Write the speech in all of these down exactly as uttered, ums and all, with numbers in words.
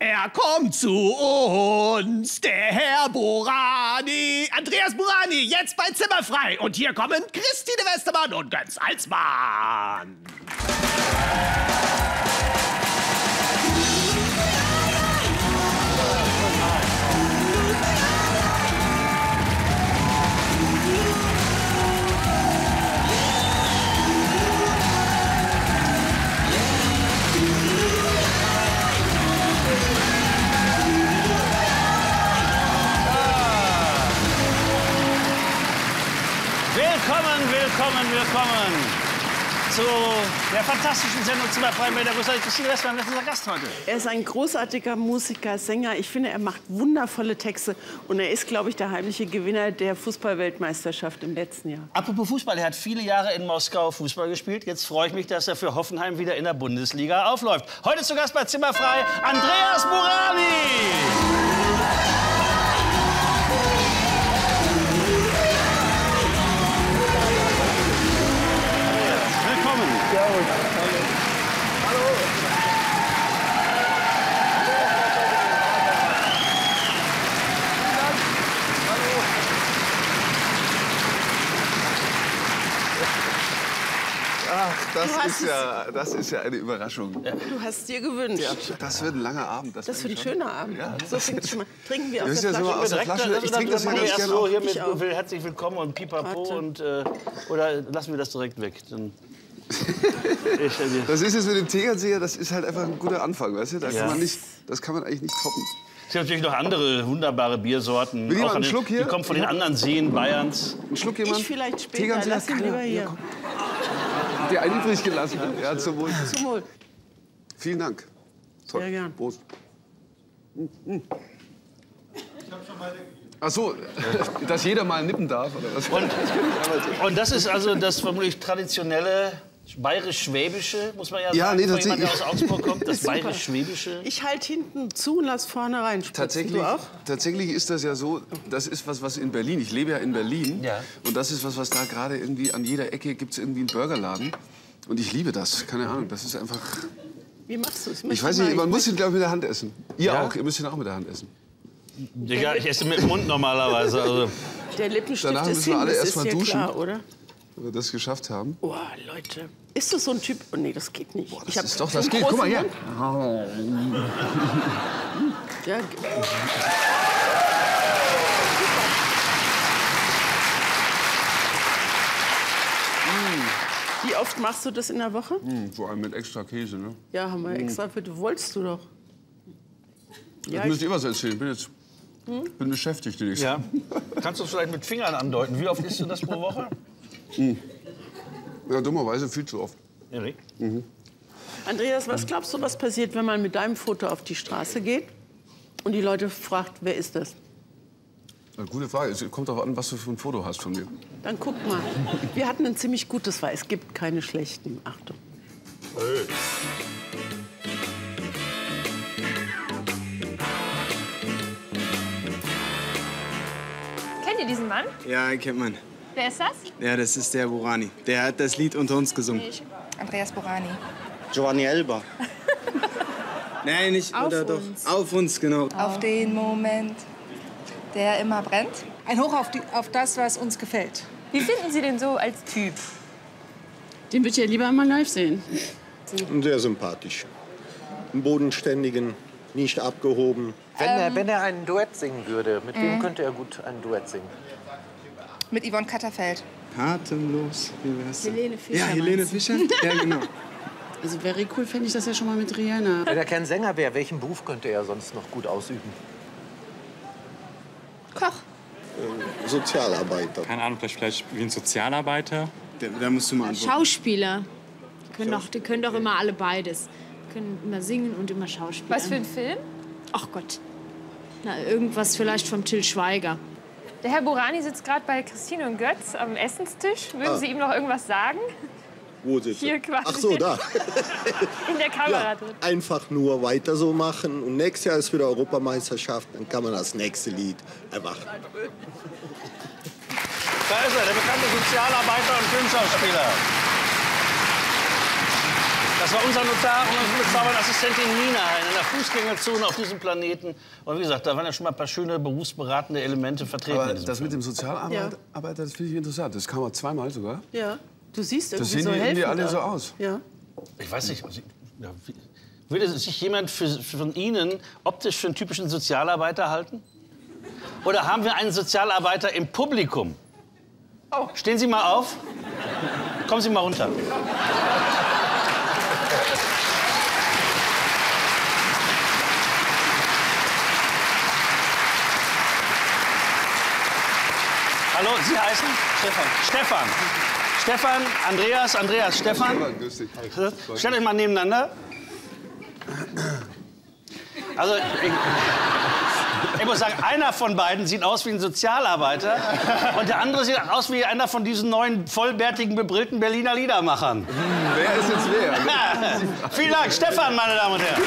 Er kommt zu uns, der Herr Borani. Andreas Borani, jetzt bei Zimmerfrei. Und hier kommen Christine Westermann und Götz Alsmann. Willkommen, willkommen, willkommen zu der fantastischen Sendung Zimmerfrei mit der großartigen Christine Westermann. Das ist unser Gast heute. Er ist ein großartiger Musiker, Sänger. Ich finde, er macht wundervolle Texte. Und er ist, glaube ich, der heimliche Gewinner der Fußball-Weltmeisterschaft im letzten Jahr. Apropos Fußball, er hat viele Jahre in Moskau Fußball gespielt. Jetzt freue ich mich, dass er für Hoffenheim wieder in der Bundesliga aufläuft. Heute zu Gast bei Zimmerfrei Andreas Borani. Ach, das ist, ja, das ist ja eine Überraschung. Du hast es dir gewünscht. Ja, das wird ein langer Abend. Das, das wird ein schon. schöner Abend. Ja, so fängt schon mal. Trinken wir aus das der ist ja Flasche. so aus der Flasche. Ich trinke das ja ganz gerne. So hier mit Ich auch. herzlich willkommen und pipapo und äh, oder lassen wir das direkt weg. Dann ich, äh, das ist jetzt mit dem Tegernseher, das ist halt einfach ein guter Anfang, weißt du? Da Ja. kann man nicht, das kann man eigentlich nicht toppen. Es gibt natürlich noch andere wunderbare Biersorten. Will jemand Auch einen den, Schluck hier? Die kommen von den anderen Seen Bayerns. Ein Schluck jemand? Ich vielleicht später. Tegernseher? Lass ihn lieber hier. Der einen übrig gelassen hat. Ja, zum Wohl. Zum Wohl. Vielen Dank. Toll. Sehr gern. Prost. Ach so, dass jeder mal nippen darf, oder was? Und, und das ist also das vermutlich traditionelle bayerisch-schwäbische, muss man ja sagen, Ja, nee, von jemand, der tatsächlich. aus Augsburg kommt, das Super. bayerisch-schwäbische. Ich halte hinten zu und lass vorne rein. Spritzen. Tatsächlich, Du auch? tatsächlich ist das ja so, das ist was, was in Berlin, ich lebe ja in Berlin, Ja. und das ist was, was da gerade irgendwie an jeder Ecke gibt es irgendwie einen Burgerladen. Und ich liebe das, keine Ahnung, das ist einfach... Wie machst du es? Ich weiß nicht, man muss ihn, glaube ich, mit der Hand essen. Ihr Ja? auch, ihr müsst ihn auch mit der Hand essen. Ja, ich esse mit dem Mund normalerweise. Also. Der Lippenstift Danach ist müssen wir hin, alle das erst ist mal ja duschen. klar, oder? Wenn wir das geschafft haben. Oh, Leute. Ist das so ein Typ? Oh, nee, das geht nicht. Boah, das Ich hab ist doch, so das einen geht. Guck mal großen hier. Mund. Ja, ge- Wie oft machst du das in der Woche? Hm, vor allem mit extra Käse, ne? Ja, haben wir extra für. Du wolltest du doch. Ja, Jetzt müsst ich, ihr was erzählen. Ich bin jetzt bin beschäftigt die nächsten. Ja. Kannst du es vielleicht mit Fingern andeuten? Wie oft isst du das pro Woche? Ja, dummerweise viel zu oft. Erik? Andreas, was glaubst du, was passiert, wenn man mit deinem Foto auf die Straße geht und die Leute fragt, wer ist das? Eine gute Frage. Es kommt darauf an, was du für ein Foto hast von mir. Dann guck mal. Wir hatten ein ziemlich gutes, weil es gibt keine schlechten. Achtung. Kennt ihr diesen Mann? Ja, kennt man. Wer ist das? Ja, das ist der Borani. Der hat das Lied unter uns gesungen. Andreas Borani. Giovanni Elba. Nein, nicht Auf oder uns. doch. Auf uns, genau. Auf den Moment, der immer brennt. Ein Hoch auf, die, auf das, was uns gefällt. Wie finden Sie den so als Typ? Den würde ich ja lieber mal live sehen. Sehr sympathisch. Einen bodenständigen, nicht abgehoben. Wenn, er, wenn er ein Duett singen würde, mit wem könnte er gut ein Duett singen? Mit Yvonne Katterfeld. Atemlos. Wie wär's denn? Helene Fischer, Ja, Helene meinst du? Fischer. Ja, genau. Also very cool fände ich das ja schon mal mit Rihanna. Wenn er kein Sänger wäre, welchen Beruf könnte er sonst noch gut ausüben? Koch. Sozialarbeiter. Keine Ahnung, vielleicht, vielleicht wie ein Sozialarbeiter. Da, da musst du mal antworten. Schauspieler. Die können, doch, die können doch immer alle beides. Die können immer singen und immer schauspielen. Was für ein Film? Ach Gott. Na, irgendwas vielleicht von Till Schweiger. Der Herr Borani sitzt gerade bei Christine und Götz am Essenstisch. Würden Ah. Sie ihm noch irgendwas sagen? Wo sitzt Hier er? quasi. Ach so, da. In der Kamera Ja, drin. einfach nur weiter so machen. Und nächstes Jahr ist wieder Europameisterschaft. Dann kann man das nächste Lied erwarten. Da ist er, der bekannte Sozialarbeiter und Filmschauspieler. Das war unser Notar und unsere bezaubernde Assistentin Nina in einer Fußgängerzone auf diesem Planeten. Und wie gesagt, da waren ja schon mal ein paar schöne berufsberatende Elemente vertreten. Aber in diesem das Film. mit dem Sozialarbeiter, ja. das finde ich interessant. Das kam auch zweimal sogar. Ja, du siehst irgendwie das sehen so die irgendwie helfend alle aus. so aus. Ja. Ich weiß nicht, ja, wie, würde sich jemand für, von Ihnen optisch für einen typischen Sozialarbeiter halten? Oder haben wir einen Sozialarbeiter im Publikum? Oh. Stehen Sie mal auf. Kommen Sie mal runter. Hallo, Sie heißen? Stefan. Stefan. Stefan, Andreas, Andreas, Stefan. Stellt euch mal nebeneinander. Also, ich, ich muss sagen, einer von beiden sieht aus wie ein Sozialarbeiter und der andere sieht aus wie einer von diesen neuen, vollbärtigen, bebrillten Berliner Liedermachern. Hm, wer ist jetzt wer? Vielen Dank, Stefan, meine Damen und Herren.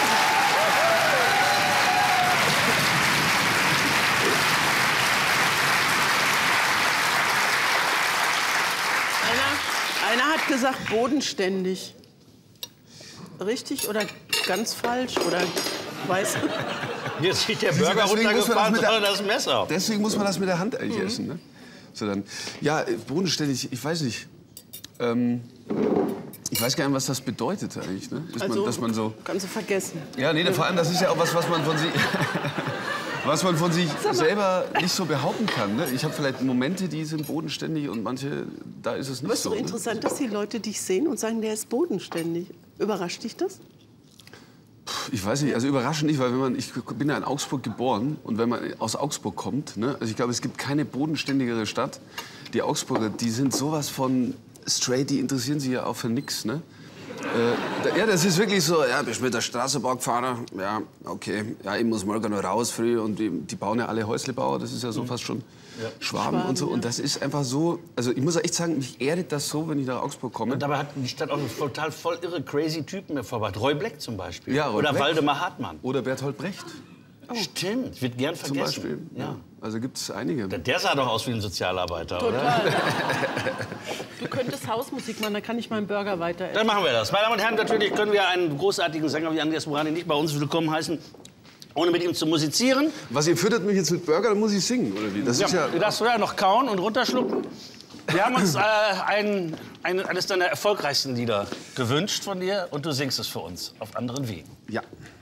Einer hat gesagt, bodenständig. Richtig oder ganz falsch? Oder weiß. Jetzt sieht der Burger runtergefahren, sondern das Messer. Deswegen muss man das mit der Hand eigentlich Mhm. essen. Ne? So dann, ja, bodenständig, ich weiß nicht. Ähm, ich weiß gar nicht, was das bedeutet eigentlich. Ne? Dass Also, man, dass man so. kannst du vergessen. Ja, nee, vor allem, das ist ja auch was, was man von sich. Was man von sich selber nicht so behaupten kann. Ne? Ich habe vielleicht Momente, die sind bodenständig und manche, da ist es nicht Aber es ist so. doch Ne? interessant, dass die Leute dich sehen und sagen, der ist bodenständig. Überrascht dich das? Ich weiß nicht, also überraschend nicht, weil wenn man, ich bin ja in Augsburg geboren und wenn man aus Augsburg kommt, ne, also ich glaube, es gibt keine bodenständigere Stadt. Die Augsburger, die sind sowas von straight, die interessieren sich ja auch für nix, ne? Äh, ja, das ist wirklich so, ja, bist mit der Straßenbahn gefahren? Ja, okay. Ja, ich muss morgen noch raus früh und die, die bauen ja alle Häuslebauer, das ist ja so fast schon Ja. Schwaben, Schwaben, und so. ja. Und das ist einfach so, also ich muss echt sagen, mich erdet das so, wenn ich nach Augsburg komme. Und dabei hat die Stadt auch total voll irre, crazy Typen hervorgebracht. Roy Black zum Beispiel. Ja, Roy Oder Black. Waldemar Hartmann. Oder Bertolt Brecht Stimmt, wird gern zum vergessen. Beispiel. Ja. Also gibt es einige. Der, der sah doch aus wie ein Sozialarbeiter, Total. oder? Du könntest Hausmusik machen, dann kann ich meinen Burger weiter essen. Dann machen wir das. Meine Damen und Herren, natürlich können wir einen großartigen Sänger wie Andreas Burani nicht bei uns willkommen heißen, ohne mit ihm zu musizieren. Was, ihr füttert mich jetzt mit Burger, dann muss ich singen, oder wie? Das Ja, ist ja du darfst ja noch kauen und runterschlucken. Wir haben uns äh, ein, ein, eines deiner erfolgreichsten Lieder gewünscht von dir und du singst es für uns auf anderen Wegen. Ja.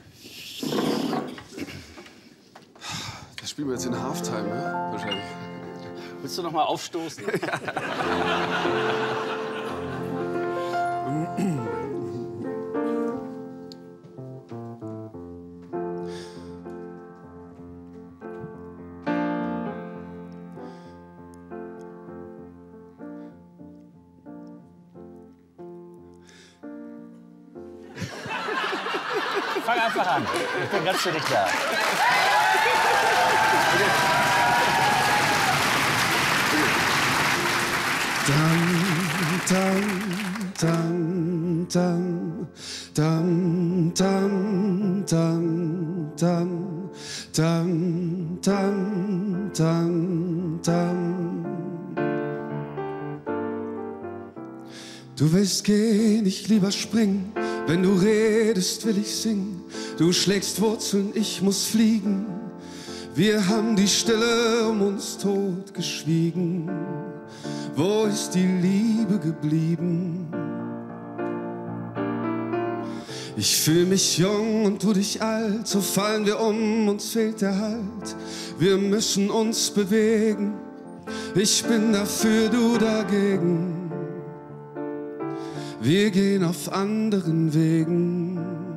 Das spielen wir jetzt in Halftime, ne? Wahrscheinlich. Willst du noch mal aufstoßen? Fang einfach an. Ich bin ganz für dich da. Dam, dam, dam, dam, dam, dam, dam, dam, dam, dam, dam. Du willst gehen, ich lieber springen. Wenn du redest, will ich singen. Du schlägst Wurzeln, ich muss fliegen. Wir haben die Stille um uns tot geschwiegen. Wo ist die Liebe geblieben? Ich fühl mich jung und du dich alt, so fallen wir um, uns fehlt der Halt. Wir müssen uns bewegen, ich bin dafür, du dagegen. Wir gehen auf anderen Wegen.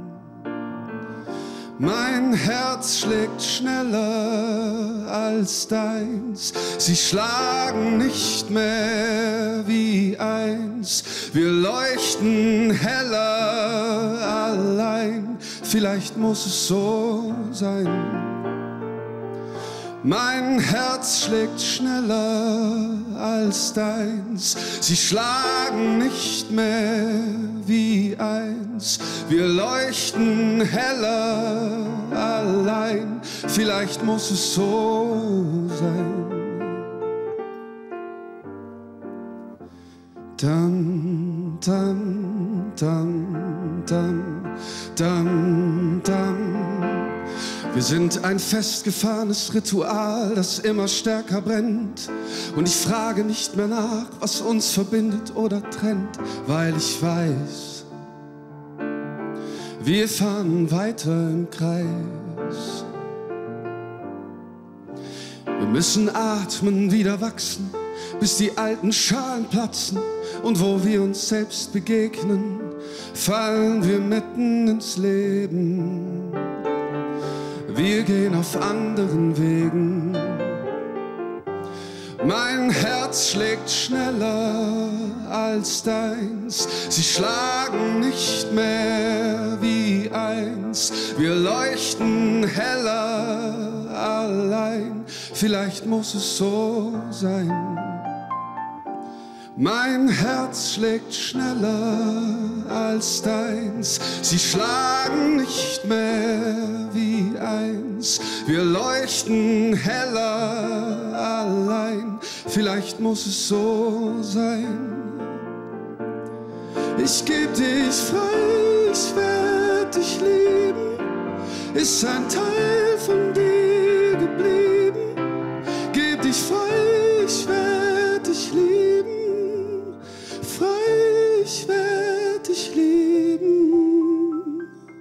Mein Herz schlägt schneller als deins. Sie schlagen nicht mehr wie eins. Wir leuchten heller allein. Vielleicht muss es so sein. Mein Herz schlägt schneller als deins. Sie schlagen nicht mehr wie eins. Wir leuchten heller allein. Vielleicht muss es so sein. Dam, dam, dam, dam, dam, dam. Wir sind ein festgefahrenes Ritual, das immer stärker brennt. Und ich frage nicht mehr nach, was uns verbindet oder trennt, weil ich weiß, wir fahren weiter im Kreis. Wir müssen atmen, wieder wachsen, bis die alten Schalen platzen. Und wo wir uns selbst begegnen, fallen wir mitten ins Leben. Wir gehen auf anderen Wegen. Mein Herz schlägt schneller als deins. Sie schlagen nicht mehr wie eins. Wir leuchten heller allein. Vielleicht muss es so sein. Mein Herz schlägt schneller als deins. Sie schlagen nicht mehr wie eins. Wir leuchten heller allein. Vielleicht muss es so sein. Ich geb dich frei, ich werd dich lieben. Ist ein Teil von dir geblieben. Geb dich frei, ich werd dich lieben. Frei, ich werd dich lieben.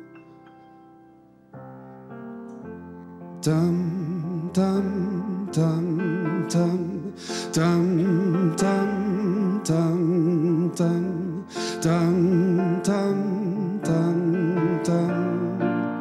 Dam, dam, dam, dam, dam, dam, dam, dam, dam, dam, dam, dam.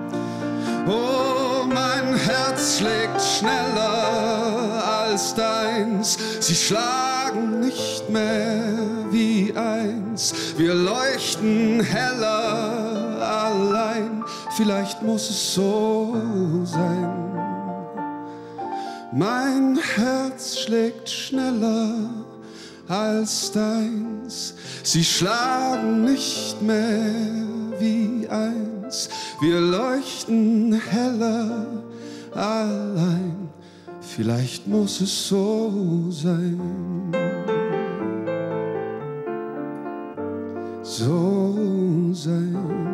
Oh, mein Herz schlägt schneller als deins. Sie schlagen nicht mehr wie eins. Wir leuchten heller allein. Vielleicht muss es so sein. Mein Herz schlägt schneller als deins. Sie schlagen nicht mehr wie eins. Wir leuchten heller allein. Vielleicht muss es so sein. So sein.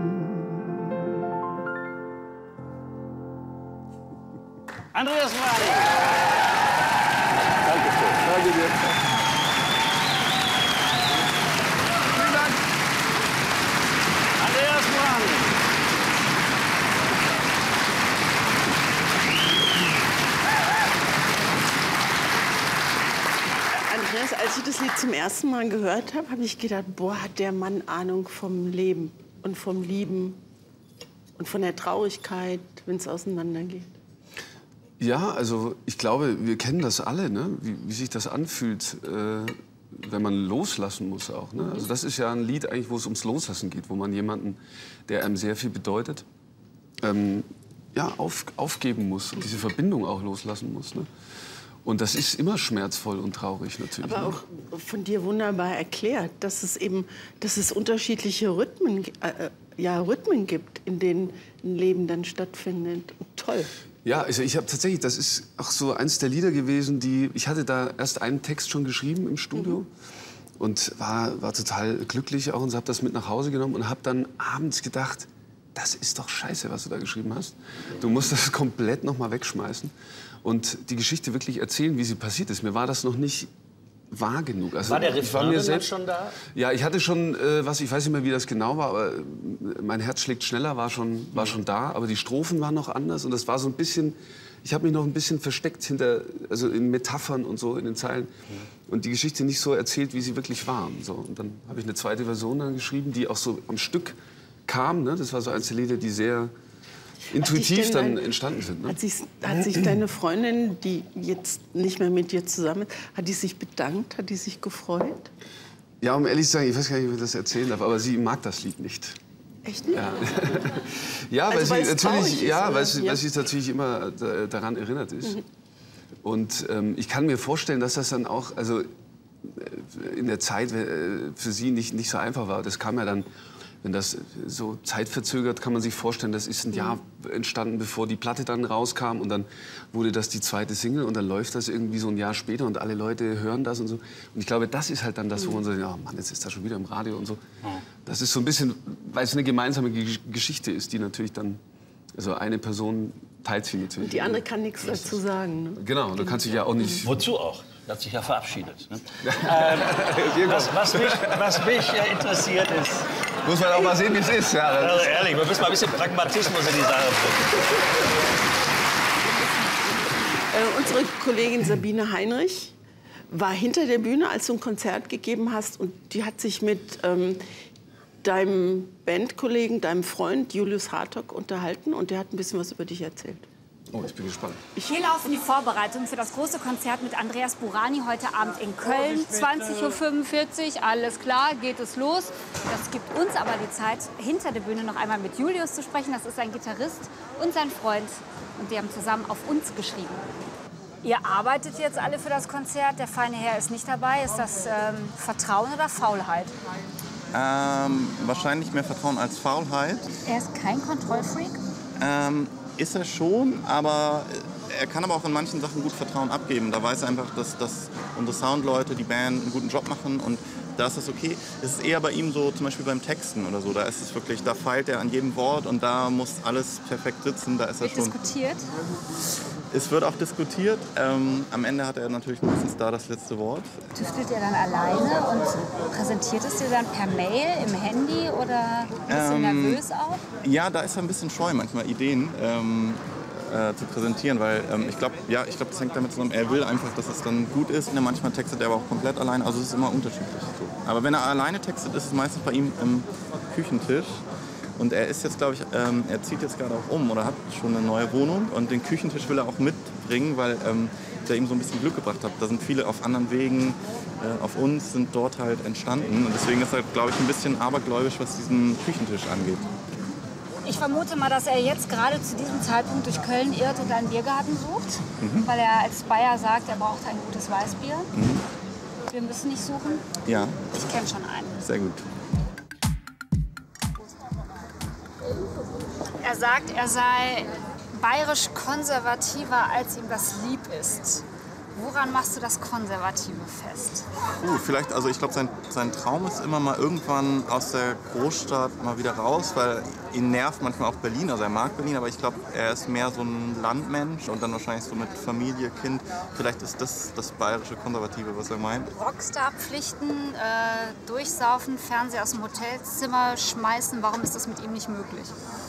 Andreas Morani. Danke schön. Danke dir. Vielen Dank. Andreas Morani. Andreas, als ich das Lied zum ersten Mal gehört habe, habe ich gedacht, boah, hat der Mann Ahnung vom Leben und vom Lieben und von der Traurigkeit, wenn es auseinandergeht. Ja, also ich glaube, wir kennen das alle, ne? wie, wie sich das anfühlt, äh, wenn man loslassen muss auch. Ne? Also das ist ja ein Lied, eigentlich, wo es ums Loslassen geht, wo man jemanden, der einem sehr viel bedeutet, ähm, ja, auf, aufgeben muss und diese Verbindung auch loslassen muss. Ne? Und das ist immer schmerzvoll und traurig natürlich. Aber auch von dir wunderbar erklärt, dass es eben, dass es unterschiedliche Rhythmen, äh, ja, Rhythmen gibt, in denen ein Leben dann stattfindet. Toll. Ja, also ich habe tatsächlich, das ist auch so eins der Lieder gewesen, die, ich hatte da erst einen Text schon geschrieben im Studio. Mhm. Und war, war total glücklich auch und habe das mit nach Hause genommen und habe dann abends gedacht, das ist doch scheiße, was du da geschrieben hast. Du musst das komplett noch mal wegschmeißen und die Geschichte wirklich erzählen, wie sie passiert ist. Mir war das noch nicht wahr genug. Also, war der Refrain mir selbst schon da? Ja, ich hatte schon, äh, was, ich weiß nicht mehr, wie das genau war, aber äh, mein Herz schlägt schneller war schon, war schon da. Aber die Strophen waren noch anders und das war so ein bisschen, ich habe mich noch ein bisschen versteckt hinter, also in Metaphern und so in den Zeilen. Und die Geschichte nicht so erzählt, wie sie wirklich war. So, und dann habe ich eine zweite Version dann geschrieben, die auch so am Stück kam. Ne? Das war so eins der Lieder, die sehr intuitiv dann entstanden sind. Ne? Hat, sich, hat sich deine Freundin, die jetzt nicht mehr mit dir zusammen ist, hat die sich bedankt, hat die sich gefreut? Ja, um ehrlich zu sagen, ich weiß gar nicht, wie ich das erzählen darf, aber sie mag das Lied nicht. Echt nicht? Ja, ja also, weil, sie natürlich, ist, ja, weil, sie, ja. weil sie natürlich immer daran erinnert ist. Mhm. Und ähm, ich kann mir vorstellen, dass das dann auch, also in der Zeit für sie nicht, nicht so einfach war. Das kam ja dann wenn das so zeitverzögert, kann man sich vorstellen, das ist ein Jahr entstanden, bevor die Platte dann rauskam. Und dann wurde das die zweite Single und dann läuft das irgendwie so ein Jahr später und alle Leute hören das und so. Und ich glaube, das ist halt dann das, wo man so denkt, oh Mann, jetzt ist das schon wieder im Radio und so. Das ist so ein bisschen, weil es eine gemeinsame G Geschichte ist, die natürlich dann, also eine Person teilt sie natürlich. Und die andere kann nichts dazu sagen. Ne? Genau, du kannst dich ja auch nicht... Wozu auch? Er hat sich ja verabschiedet. Ne? ähm, was, was, mich, was mich äh, interessiert ist... Muss man auch mal sehen, wie es ist. Ja, also ehrlich, wir müssen mal ein bisschen Pragmatismus in die Sache bringen. Äh, unsere Kollegin Sabine Heinrich war hinter der Bühne, als du ein Konzert gegeben hast. Und die hat sich mit ähm, deinem Bandkollegen, deinem Freund Julius Hartog unterhalten. Und der hat ein bisschen was über dich erzählt. Oh, ich bin gespannt. Hier laufen die Vorbereitungen für das große Konzert mit Andreas Burani heute Abend in Köln. zwanzig Uhr fünfundvierzig, alles klar, geht es los. Das gibt uns aber die Zeit, hinter der Bühne noch einmal mit Julius zu sprechen. Das ist ein Gitarrist und sein Freund. Und die haben zusammen auf uns geschrieben. Ihr arbeitet jetzt alle für das Konzert. Der feine Herr ist nicht dabei. Ist das ähm, Vertrauen oder Faulheit? Ähm, wahrscheinlich mehr Vertrauen als Faulheit. Er ist kein Kontrollfreak? Ähm, Ist er schon, aber er kann aber auch in manchen Sachen gut Vertrauen abgeben. Da weiß er einfach, dass, dass unsere Soundleute, die Band, einen guten Job machen und da ist das okay. Es ist eher bei ihm so, zum Beispiel beim Texten oder so, da ist es wirklich, da feilt er an jedem Wort und da muss alles perfekt sitzen. Da ist er Wird schon. diskutiert? Es wird auch diskutiert. Ähm, am Ende hat er natürlich meistens da das letzte Wort. Tüftelt ihr dann alleine und präsentiert es dir dann per Mail, im Handy oder ein bisschen Ähm, nervös auch? Ja, da ist er ein bisschen scheu, manchmal Ideen ähm, äh, zu präsentieren, weil ähm, ich glaube, ja, ich glaube, das hängt damit zusammen. Er will einfach, dass es dann gut ist. Und manchmal textet er aber auch komplett allein. Also es ist immer unterschiedlich. So. Aber wenn er alleine textet, ist es meistens bei ihm im Küchentisch. Und er ist jetzt, glaube ich, ähm, er zieht jetzt gerade auch um oder hat schon eine neue Wohnung. Und den Küchentisch will er auch mitbringen, weil ähm, der ihm so ein bisschen Glück gebracht hat. Da sind viele auf anderen Wegen, äh, auf uns sind dort halt entstanden. Und deswegen ist er, glaube ich, ein bisschen abergläubisch, was diesen Küchentisch angeht. Ich vermute mal, dass er jetzt gerade zu diesem Zeitpunkt durch Köln irrt und einen Biergarten sucht, Mhm. weil er als Bayer sagt, er braucht ein gutes Weißbier. Mhm. Wir müssen nicht suchen. Ja, Ich kenne schon einen. sehr gut. Er sagt, er sei bayerisch konservativer, als ihm das lieb ist. Woran machst du das Konservative fest? Uh, vielleicht, also ich glaube, sein, sein Traum ist immer mal irgendwann aus der Großstadt mal wieder raus, weil ihn nervt manchmal auch Berlin. Also er mag Berlin, aber ich glaube, er ist mehr so ein Landmensch und dann wahrscheinlich so mit Familie, Kind. Vielleicht ist das das bayerische Konservative, was er meint. Rockstar-Pflichten, äh, durchsaufen, Fernseher aus dem Hotelzimmer schmeißen, warum ist das mit ihm nicht möglich?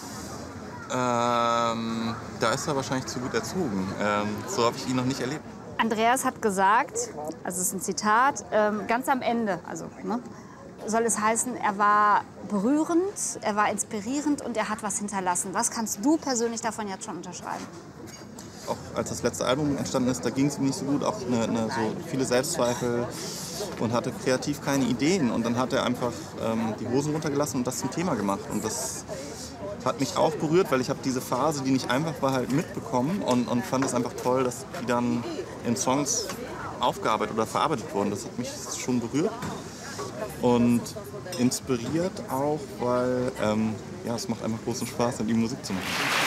Ähm, da ist er wahrscheinlich zu gut erzogen. Ähm, so habe ich ihn noch nicht erlebt. Andreas hat gesagt, also es ist ein Zitat, ähm, ganz am Ende, also ne, soll es heißen, er war berührend, er war inspirierend und er hat was hinterlassen. Was kannst du persönlich davon jetzt schon unterschreiben? Auch als das letzte Album entstanden ist, da ging es ihm nicht so gut, auch eine, eine, so viele Selbstzweifel und hatte kreativ keine Ideen. Und dann hat er einfach ähm, die Hosen runtergelassen und das zum Thema gemacht. Und das hat mich auch berührt, weil ich habe diese Phase, die nicht einfach war, halt mitbekommen und, und fand es einfach toll, dass die dann in Songs aufgearbeitet oder verarbeitet wurden. Das hat mich schon berührt und inspiriert auch, weil ähm, ja, es macht einfach großen Spaß, mit ihm Musik zu machen.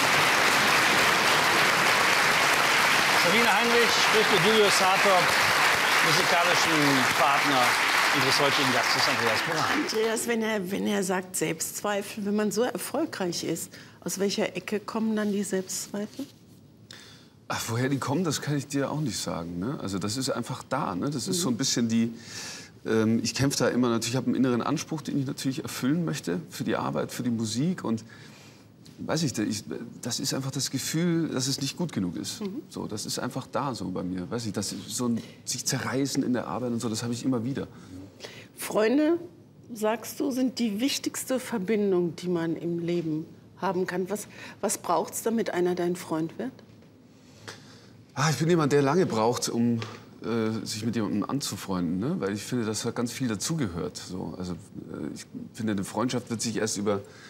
Sabine Heinrich spricht mit Julius Hartog, musikalischen Partner unseres heutigen Gastes Andreas Burani. Andreas, wenn er, wenn er sagt Selbstzweifel, wenn man so erfolgreich ist, aus welcher Ecke kommen dann die Selbstzweifel? Ach, woher die kommen, das kann ich dir auch nicht sagen. Ne? Also das ist einfach da. Ne? Das ist so ein bisschen die... Ähm, ich kämpfe da immer natürlich, ich habe einen inneren Anspruch, den ich natürlich erfüllen möchte für die Arbeit, für die Musik. Und weiß ich, ich, das ist einfach das Gefühl, dass es nicht gut genug ist. Mhm. So, das ist einfach da so bei mir. Weiß ich, das ist so ein sich zerreißen in der Arbeit und so, das habe ich immer wieder. Freunde, sagst du, sind die wichtigste Verbindung, die man im Leben haben kann. Was, was braucht es, damit einer dein Freund wird? Ah, ich bin jemand, der lange braucht, um äh, sich mit jemandem anzufreunden, ne? Weil ich finde, dass da ganz viel dazugehört. So. Also, äh, ich finde, eine Freundschaft wird sich erst über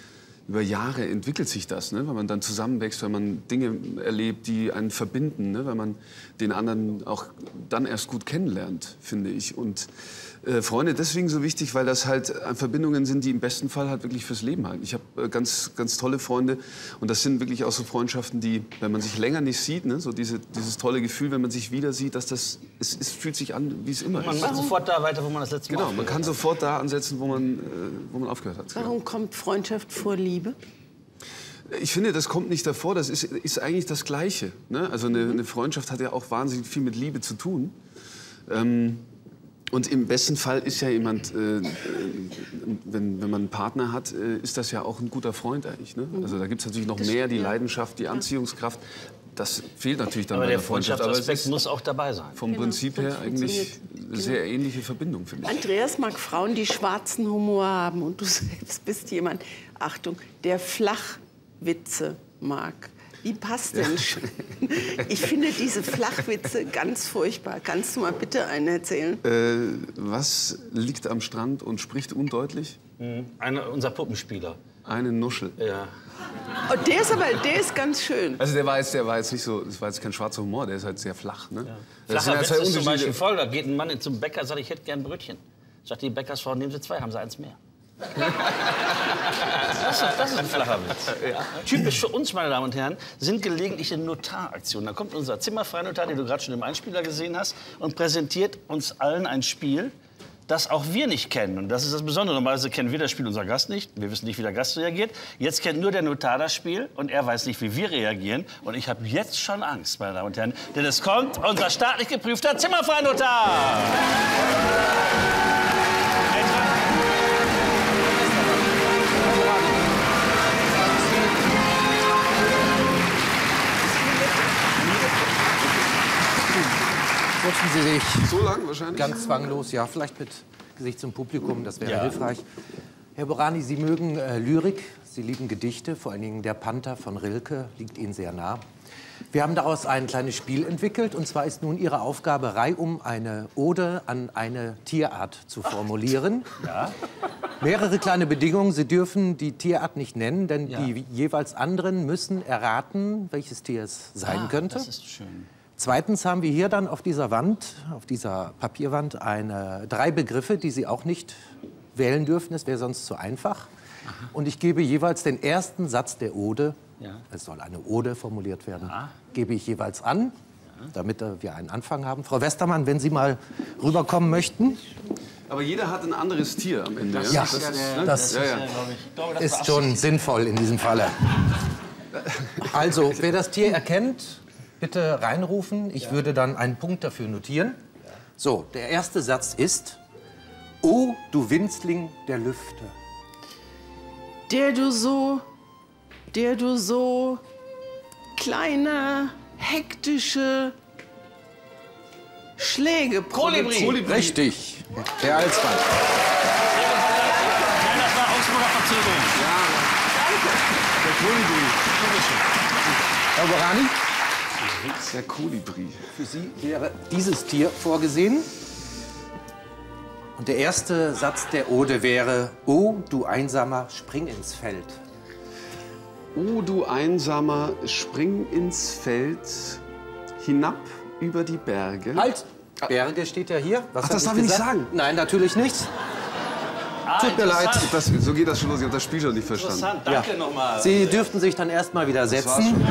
über Jahre entwickelt sich das, ne? Wenn man dann zusammenwächst, wenn man Dinge erlebt, die einen verbinden, ne? Wenn man den anderen auch dann erst gut kennenlernt, finde ich. Und äh, Freunde deswegen so wichtig, weil das halt äh, Verbindungen sind, die im besten Fall halt wirklich fürs Leben halten. Ich habe äh, ganz, ganz tolle Freunde und das sind wirklich auch so Freundschaften, die, wenn man sich länger nicht sieht, ne? So diese, dieses tolle Gefühl, wenn man sich wieder sieht, dass das, es, es fühlt sich an, wie es immer man ist. macht sofort da weiter, wo man das letzte Mal Genau, man kann hat. sofort da ansetzen, wo man, äh, wo man aufgehört hat. Warum kommt Freundschaft vor Liebe? Ich finde, das kommt nicht davor. Das ist, ist eigentlich das Gleiche. Ne? Also eine, eine Freundschaft hat ja auch wahnsinnig viel mit Liebe zu tun. Ähm, und im besten Fall ist ja jemand, äh, wenn, wenn man einen Partner hat, äh, ist das ja auch ein guter Freund eigentlich. Ne? Also da gibt es natürlich noch Das mehr, die stimmt, ja. Leidenschaft, die Anziehungskraft. Das fehlt natürlich dann Aber bei der der Freundschaft. Aber es Freundschaftsaspekt ist muss auch dabei sein. vom Genau, Prinzip her sonst eigentlich eine sehr ähnliche Verbindung, finde ich. Andreas mag Frauen, die schwarzen Humor haben. Und du selbst bist jemand, Achtung, der Flachwitze mag. Wie passt denn? Ja. Ich finde diese Flachwitze ganz furchtbar. Kannst du mal bitte einen erzählen? Äh, was liegt am Strand und spricht undeutlich? Mhm. Einer, unser Puppenspieler. Eine Nuschel. Ja. Oh, der ist aber, der ist ganz schön. Also der war jetzt, der war jetzt nicht so, das war jetzt kein schwarzer Humor, der ist halt sehr flach. Ne? Ja. Das Flacher Witz halt ist zum unterschiedliche- Beispiel voll. Da geht ein Mann zum Bäcker und sagt, ich hätte gern ein Brötchen. Sagt die Bäckersfrau, nehmen Sie zwei, haben Sie eins mehr. Das ist, das ist ein flacher Witz. Ja. Typisch für uns, meine Damen und Herren, sind gelegentliche Notaraktionen. Da kommt unser Zimmerfreinotar, den du gerade schon im Einspieler gesehen hast, und präsentiert uns allen ein Spiel, das auch wir nicht kennen. Und das ist das Besondere. Normalerweise kennen wir das Spiel, unser Gast nicht. Wir wissen nicht, wie der Gast reagiert. Jetzt kennt nur der Notar das Spiel und er weiß nicht, wie wir reagieren. Und ich habe jetzt schon Angst, meine Damen und Herren, denn es kommt unser staatlich geprüfter Zimmerfreinotar. Setzen Sie sich so lang wahrscheinlich? Ganz zwanglos, ja, vielleicht mit Gesicht zum Publikum, das wäre Ja. hilfreich. Herr Borani, Sie mögen äh, Lyrik, Sie lieben Gedichte, vor allen Dingen Der Panther von Rilke liegt Ihnen sehr nah. Wir haben daraus ein kleines Spiel entwickelt, und zwar ist nun Ihre Aufgabe, reihum eine Ode an eine Tierart zu formulieren. Ja. Mehrere kleine Bedingungen. Sie dürfen die Tierart nicht nennen, denn Ja. die jeweils anderen müssen erraten, welches Tier es sein Ah, könnte. Das ist schön. Zweitens haben wir hier dann auf dieser Wand, auf dieser Papierwand, eine, drei Begriffe, die Sie auch nicht wählen dürfen. Das wäre sonst zu einfach. Und ich gebe jeweils den ersten Satz der Ode, Ja. es soll eine Ode formuliert werden, gebe ich jeweils an, damit äh, wir einen Anfang haben. Frau Westermann, wenn Sie mal rüberkommen möchten. Aber jeder hat ein anderes Tier am Ende. Ja, das ist, ne? das ja, ja. ist schon sinnvoll in diesem Falle. Also, wer das Tier erkennt, bitte reinrufen. Ich würde dann einen Punkt dafür notieren. So, der erste Satz ist: O, du Winzling der Lüfte. Der du so, der du so kleine, hektische Schläge produzierst. Richtig, Herr Alsmann. Nein, das war Augsburger Verzögerung. Ja, der Kolibri. Herr Borani? Der Kolibri. Für Sie wäre dieses Tier vorgesehen. Und der erste Satz der Ode wäre: O, du einsamer, spring ins Feld. O, du einsamer, spring ins Feld, hinab über die Berge. Halt! Berge steht ja hier. Was Ach, hab das darf ich nicht gesagt? sagen. Nein, natürlich nicht. Ah, Tut mir leid. Das, so geht das schon los. Ich habe das Spiel schon nicht verstanden. Interessant, danke nochmal. Sie dürften sich dann erst mal wieder war's setzen. schon.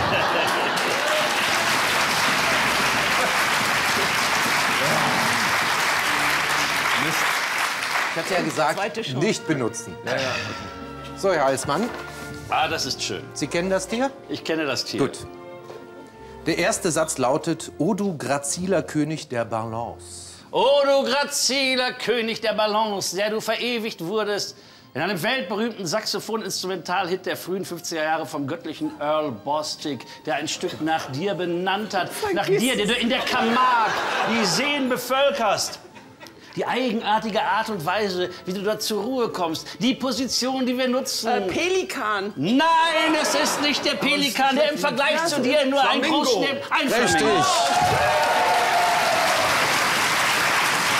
Ich hatte ja gesagt, nicht benutzen. So, Herr Halsmann, Ah, das ist schön. Sie kennen das Tier? Ich kenne das Tier. Gut. Der erste Satz lautet: O, du graziler König der Balance. O du graziler König der Balance, der du verewigt wurdest in einem weltberühmten Saxophon-Instrumentalhit der frühen fünfziger Jahre vom göttlichen Earl Bostic, der ein Stück nach dir benannt hat. Nach dir, der du in der Camargue die Seen bevölkerst. Die eigenartige Art und Weise, wie du dort zur Ruhe kommst. Die Position, die wir nutzen. Äh, Pelikan. Nein, es ist nicht der Pelikan, der im Vergleich zu dir nur ein Flamingo. Großschnee... Ein Richtig. Flamingo.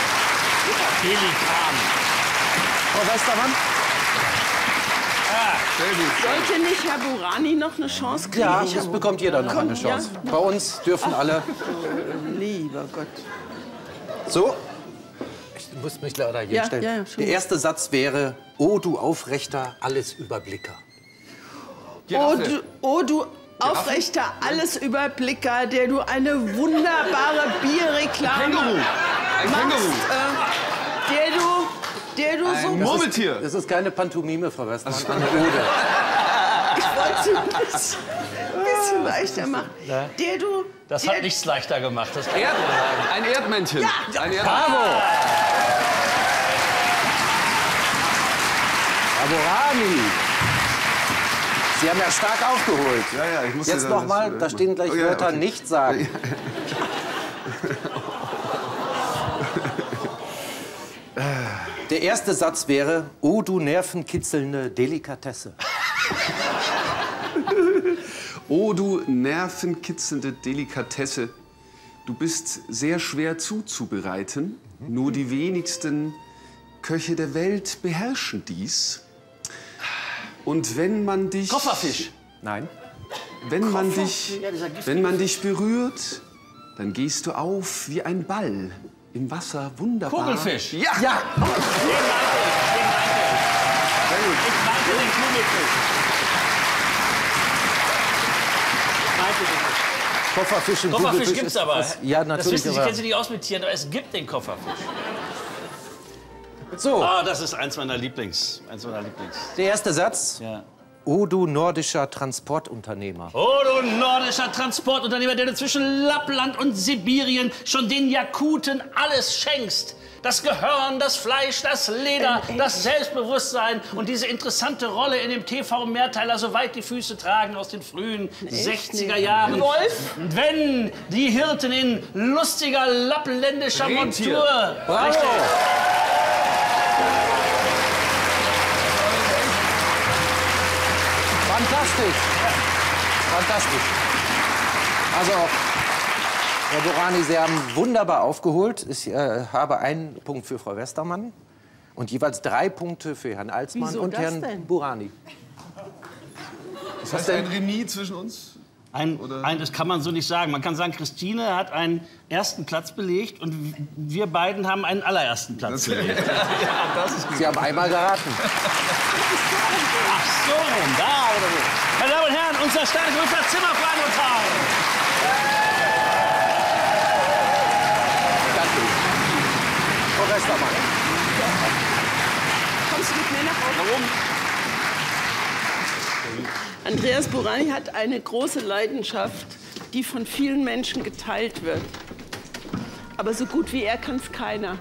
Pelikan. Frau Westermann? Ah. Sollte nicht Herr Bourani noch eine Chance kriegen? Ja, Ich das hab- bekommt jeder noch eine Kommt, Chance. ja? Bei uns dürfen alle. Lieber Gott. So. Ich muss mich leider hier Ja, stellen. ja, ja, schon Der gut. erste Satz wäre: Oh, du aufrechter Allesüberblicker. Oh du, oh, du aufrechter Allesüberblicker, der du eine wunderbare Bierreklame Känguru. Ein machst, Känguru. äh, der du, der du so... Murmeltier. Das ist keine Pantomime, Frau Westmann, eine Ode. Ich wollte es ein bisschen, ein bisschen leichter machen. Ja. Der du... Das der, hat nichts leichter gemacht. Das kann Erd ich dir sagen. ein Erdmännchen. Ja. Ein Erdmännchen. Bravo! Herr Bourani, Sie haben ja stark aufgeholt. Ja, ja, ich musste Jetzt da- noch mal, das- da stehen gleich Oh, ja, Wörter okay. nicht sagen. Der erste Satz wäre: Oh, du nervenkitzelnde Delikatesse. Oh, du nervenkitzelnde Delikatesse. Du bist sehr schwer zuzubereiten. Nur die wenigsten Köche der Welt beherrschen dies. Und wenn man dich... Kofferfisch. Nein. Wenn man dich, Ja, dieser giftige wenn man dich berührt, dann gehst du auf wie ein Ball. Im Wasser wunderbar. Kugelfisch. Ja! Ja! Den meinte ich, den meinte ich. Ich meinte den Kugelfisch. Ich meinte den nicht. Kofferfisch und Kofferfisch Kugelfisch gibt's ist aber. was- Ja, Das natürlich. wissen Sie, ich aber- kenne Sie nicht aus mit Tieren, aber es gibt den Kofferfisch. So, Ah, das ist eins meiner Lieblings. Eins meiner Lieblings. der erste Satz. Ja. Oh, du nordischer Transportunternehmer. Oh, du nordischer Transportunternehmer, der du zwischen Lappland und Sibirien schon den Jakuten alles schenkst. Das Gehörn, das Fleisch, das Leder, das Selbstbewusstsein und diese interessante Rolle in dem T V-Mehrteiler, soweit die Füße tragen, aus den frühen sechziger Jahren. Wolf? Und wenn die Hirten in lustiger lappländischer Rentier. Montur... Bravo! Richtig. Fantastisch. Fantastisch. Also, Herr Bourani, Sie haben wunderbar aufgeholt. Ich äh, habe einen Punkt für Frau Westermann und jeweils drei Punkte für Herrn Alsmann Wieso und das Herrn denn? Bourani. Das heißt ein Remis zwischen uns? Ein, Oder- ein, das kann man so nicht sagen. Man kann sagen, Christine hat einen ersten Platz belegt und wir beiden haben einen allerersten Platz belegt. Ja, das ist Sie haben einmal geraten. Ach so, da oder so. Meine Damen und Herren, unser Sternengrößer Zimmerfrei-Notar. Danke. Frau Westermann. Kommst du mit mir nach Hause? Warum? Andreas Bourani hat eine große Leidenschaft, die von vielen Menschen geteilt wird. Aber so gut wie er kann es keiner.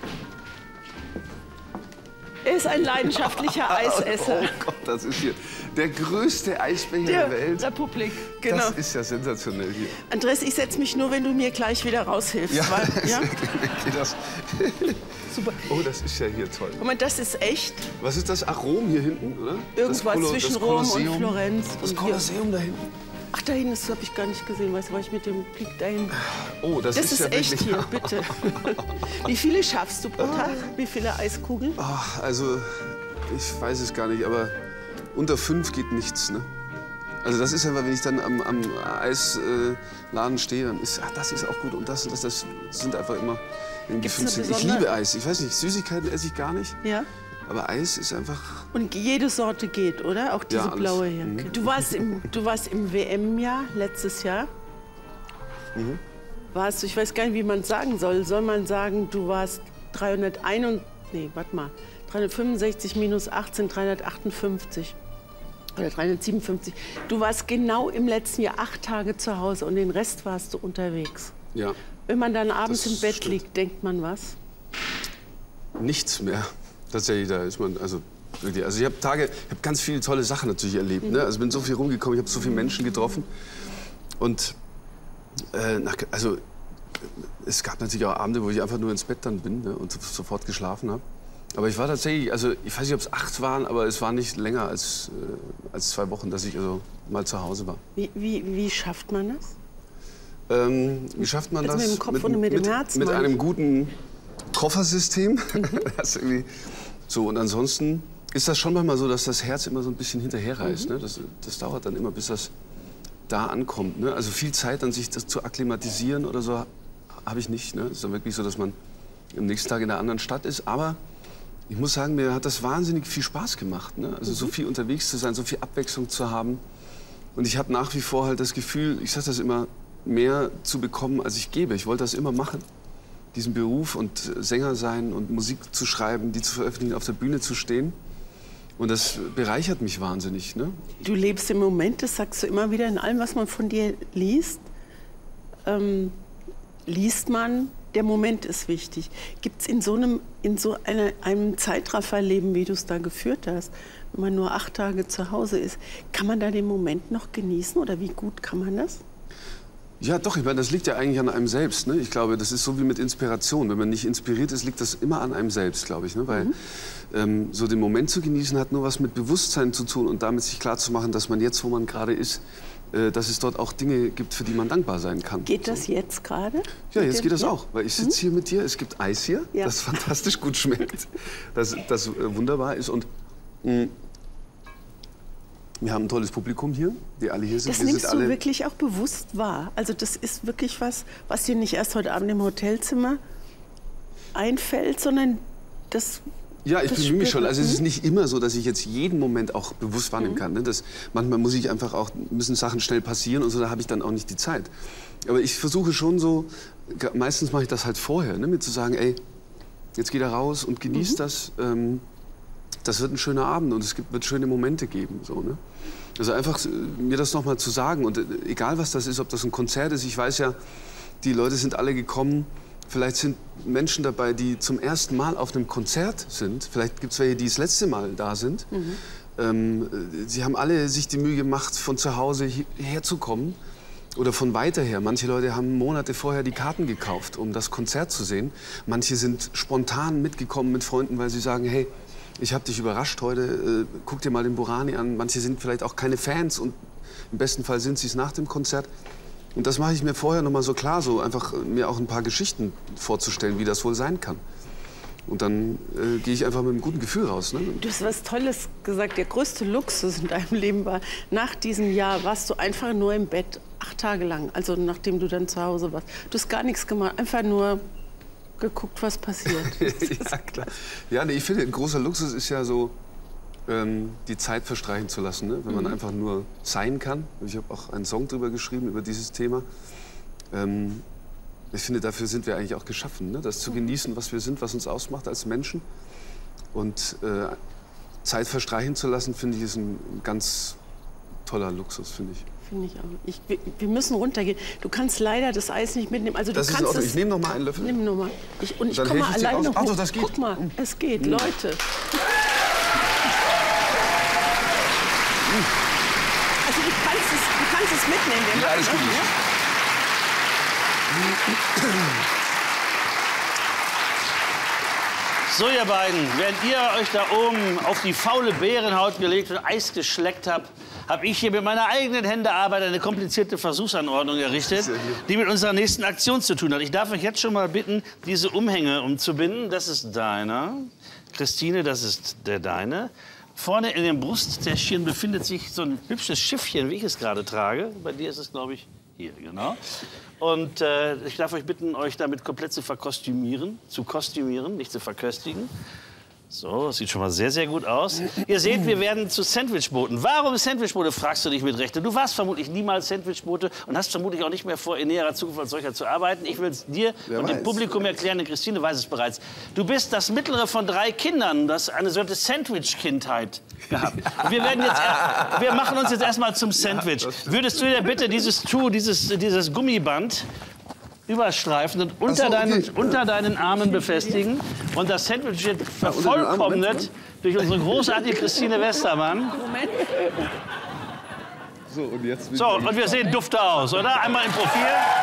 Er ist ein leidenschaftlicher Eisesser. Oh Gott, das ist hier der größte Eisbecher Der der Welt. Republik, genau. Das ist ja sensationell hier. Andreas, ich setze mich nur, wenn du mir gleich wieder raushilfst. Ja, Weil, ja? geht das. Super. Oh, das ist ja hier toll. Guck mal, das ist echt. Was ist das? Ach, Rom hier hinten, oder? Irgendwas Das Kolo- zwischen das Rom und Kolosseum. Florenz. Das Und hier. Kolosseum da hinten. Ach, da hinten, das habe ich gar nicht gesehen. Weißt du, war ich mit dem Blick dahin. Oh, das, Das ist, ist ja echt wirklich... hier, bitte. Wie viele schaffst du pro Tag? Wie viele Eiskugeln? Ach, also, ich weiß es gar nicht, aber unter fünf geht nichts, ne? Also das ist einfach, wenn ich dann am, am Eisladen stehe, dann ist, ach, das ist auch gut und das und das, das sind einfach immer irgendwie Gibt's eine fünfzehn. Ich besondere- liebe Eis. Ich weiß nicht, Süßigkeiten esse ich gar nicht, Ja. aber Eis ist einfach... Und jede Sorte geht, oder? Auch diese Ja, alles. blaue hier. Mhm. Du warst im, du warst im W M-Jahr letztes Jahr. Mhm. Warst du, ich weiß gar nicht, wie man es sagen soll. Soll man sagen, du warst dreihunderteins, nee, warte mal, dreihundertfünfundsechzig minus achtzehn, dreihundertachtundfünfzig. Oder dreihundertsiebenundfünfzig. Du warst genau im letzten Jahr acht Tage zu Hause und den Rest warst du unterwegs. Ja, Wenn man dann abends Das im Bett stimmt. liegt, denkt man was? nichts mehr. Tatsächlich, da ist man, also wirklich, also ich habe Tage, ich habe ganz viele tolle Sachen natürlich erlebt, ne? Also bin so viel rumgekommen, ich habe so viele Menschen getroffen und äh, nach, also es gab natürlich auch Abende, wo ich einfach nur ins Bett dann bin, ne? Und sofort geschlafen habe. Aber ich war tatsächlich, also ich weiß nicht, ob es acht waren, aber es war nicht länger als, äh, als zwei Wochen, dass ich also mal zu Hause war. Wie, wie, wie schafft man das? Ähm, wie schafft man Also das? mit dem Kopf und mit dem Herzen, Mit meine einem ich. guten Koffersystem. Mhm. Das irgendwie so, und ansonsten ist das schon manchmal so, dass das Herz immer so ein bisschen hinterherreißt. Mhm. Ne? Das, das dauert dann immer, bis das da ankommt. Ne? Also viel Zeit, dann sich das zu akklimatisieren oder so, habe ich nicht. Ne? Es ist dann wirklich so, dass man am nächsten Tag in einer anderen Stadt ist. Aber ich muss sagen, mir hat das wahnsinnig viel Spaß gemacht. Ne? Also mhm. so viel unterwegs zu sein, so viel Abwechslung zu haben. Und ich habe nach wie vor halt das Gefühl, ich sage das immer, mehr zu bekommen, als ich gebe. Ich wollte das immer machen, diesen Beruf und Sänger sein und Musik zu schreiben, die zu veröffentlichen, auf der Bühne zu stehen. Und das bereichert mich wahnsinnig. Ne? Du lebst im Moment, das sagst du immer wieder, in allem, was man von dir liest, ähm, liest man, der Moment ist wichtig. Gibt es in so einem, in so eine, einem Zeitrafferleben, wie du es da geführt hast, wenn man nur acht Tage zu Hause ist, kann man da den Moment noch genießen oder wie gut kann man das? Ja, doch, ich meine, das liegt ja eigentlich an einem selbst. Ne? Ich glaube, das ist so wie mit Inspiration. Wenn man nicht inspiriert ist, liegt das immer an einem selbst, glaube ich. Ne? Weil mhm. ähm, so den Moment zu genießen hat nur was mit Bewusstsein zu tun und damit sich klarzumachen, dass man jetzt, wo man gerade ist, äh, dass es dort auch Dinge gibt, für die man dankbar sein kann. Geht das so. Jetzt gerade? Ja, jetzt geht das auch. Weil ich sitze hier mit dir, es gibt Eis hier, ja. das fantastisch gut schmeckt, das, das äh, wunderbar ist. Und mh, wir haben ein tolles Publikum hier, die alle hier sind. Das wir nimmst sind du alle wirklich auch bewusst wahr. Also das ist wirklich was, was dir nicht erst heute Abend im Hotelzimmer einfällt, sondern das... Ja, ich das bemühe mich schon. Also es ist mhm. nicht immer so, dass ich jetzt jeden Moment auch bewusst wahrnehmen Mhm. kann. Ne? Das, manchmal muss ich einfach auch, müssen Sachen schnell passieren und so, da habe ich dann auch nicht die Zeit. Aber ich versuche schon so, meistens mache ich das halt vorher, ne? Mir zu sagen, ey, jetzt geh da raus und genieß Mhm. das. Ähm, das wird ein schöner Abend und es gibt, wird schöne Momente geben. So, ne? Also einfach äh, mir das noch mal zu sagen. Und äh, egal, was das ist, ob das ein Konzert ist, ich weiß ja, die Leute sind alle gekommen. Vielleicht sind Menschen dabei, die zum ersten Mal auf einem Konzert sind. Vielleicht gibt es welche, die das letzte Mal da sind. Mhm. Ähm, sie haben alle sich die Mühe gemacht, von zu Hause hierher zu kommen. Oder von weiter her. Manche Leute haben Monate vorher die Karten gekauft, um das Konzert zu sehen. Manche sind spontan mitgekommen mit Freunden, weil sie sagen, hey, ich habe dich überrascht heute, äh, guck dir mal den Burani an. Manche sind vielleicht auch keine Fans und im besten Fall sind sie es nach dem Konzert. Und das mache ich mir vorher noch mal so klar, so einfach mir auch ein paar Geschichten vorzustellen, wie das wohl sein kann. Und dann äh, gehe ich einfach mit einem guten Gefühl raus. Ne? Du hast was Tolles gesagt. Der größte Luxus in deinem Leben war, nach diesem Jahr warst du einfach nur im Bett, acht Tage lang. Also nachdem du dann zu Hause warst. Du hast gar nichts gemacht, einfach nur geguckt, was passiert. Ja, klar. Ja, nee, ich finde, ein großer Luxus ist ja so, ähm, die Zeit verstreichen zu lassen, ne? Wenn man Mhm. einfach nur sein kann. Ich habe auch einen Song drüber geschrieben, über dieses Thema. Ähm, ich finde, dafür sind wir eigentlich auch geschaffen, ne? Das zu genießen, was wir sind, was uns ausmacht als Menschen. Und äh, Zeit verstreichen zu lassen, finde ich, ist ein ganz toller Luxus, finde ich. Finde ich auch. Ich, wir, wir müssen runtergehen. Du kannst leider das Eis nicht mitnehmen. Also du Das ist kannst in Ordnung. es, Ich nehme noch mal einen Löffel. Nimm noch mal. Ich, und ich Dann komme mal helfe ich dir alleine aus. Ach hoch. so, das geht. Guck mal, es geht, Mhm. Leute. Also du kannst es, du kannst es mitnehmen. Wir Ja, machen alles das, gut. ne? So, ihr beiden, während ihr euch da oben auf die faule Bärenhaut gelegt und Eis geschleckt habt, habe ich hier mit meiner eigenen Hände Arbeit eine komplizierte Versuchsanordnung errichtet, die mit unserer nächsten Aktion zu tun hat. Ich darf euch jetzt schon mal bitten, diese Umhänge umzubinden. Das ist deiner. Christine, das ist der deine. Vorne in dem Brusttäschchen befindet sich so ein hübsches Schiffchen, wie ich es gerade trage. Bei dir ist es, glaube ich, hier, genau. Und äh, ich darf euch bitten, euch damit komplett zu verkostümieren, zu kostümieren, nicht zu verköstigen. So, das sieht schon mal sehr, sehr gut aus. Ihr seht, wir werden zu Sandwichbooten. Warum Sandwichboote, fragst du dich mit Recht. Du warst vermutlich niemals Sandwichboote und hast vermutlich auch nicht mehr vor, in näherer Zukunft als solcher zu arbeiten. Ich will es dir Wer und dem weiß. Publikum erklären, denn Christine weiß es bereits. Du bist das mittlere von drei Kindern, das eine solche Sandwich-Kindheit gehabt. Und wir, werden jetzt, er- wir machen uns jetzt erstmal zum Sandwich. Würdest du dir bitte dieses Tuch, dieses, dieses Gummiband überstreifen und unter, Ach so, deinen, okay. unter deinen Armen befestigen. Und das Sandwich wird vervollkommnet durch unsere großartige Christine Westermann. Moment. So, und jetzt... So, und wir sehen dufte aus, oder? Einmal im Profil.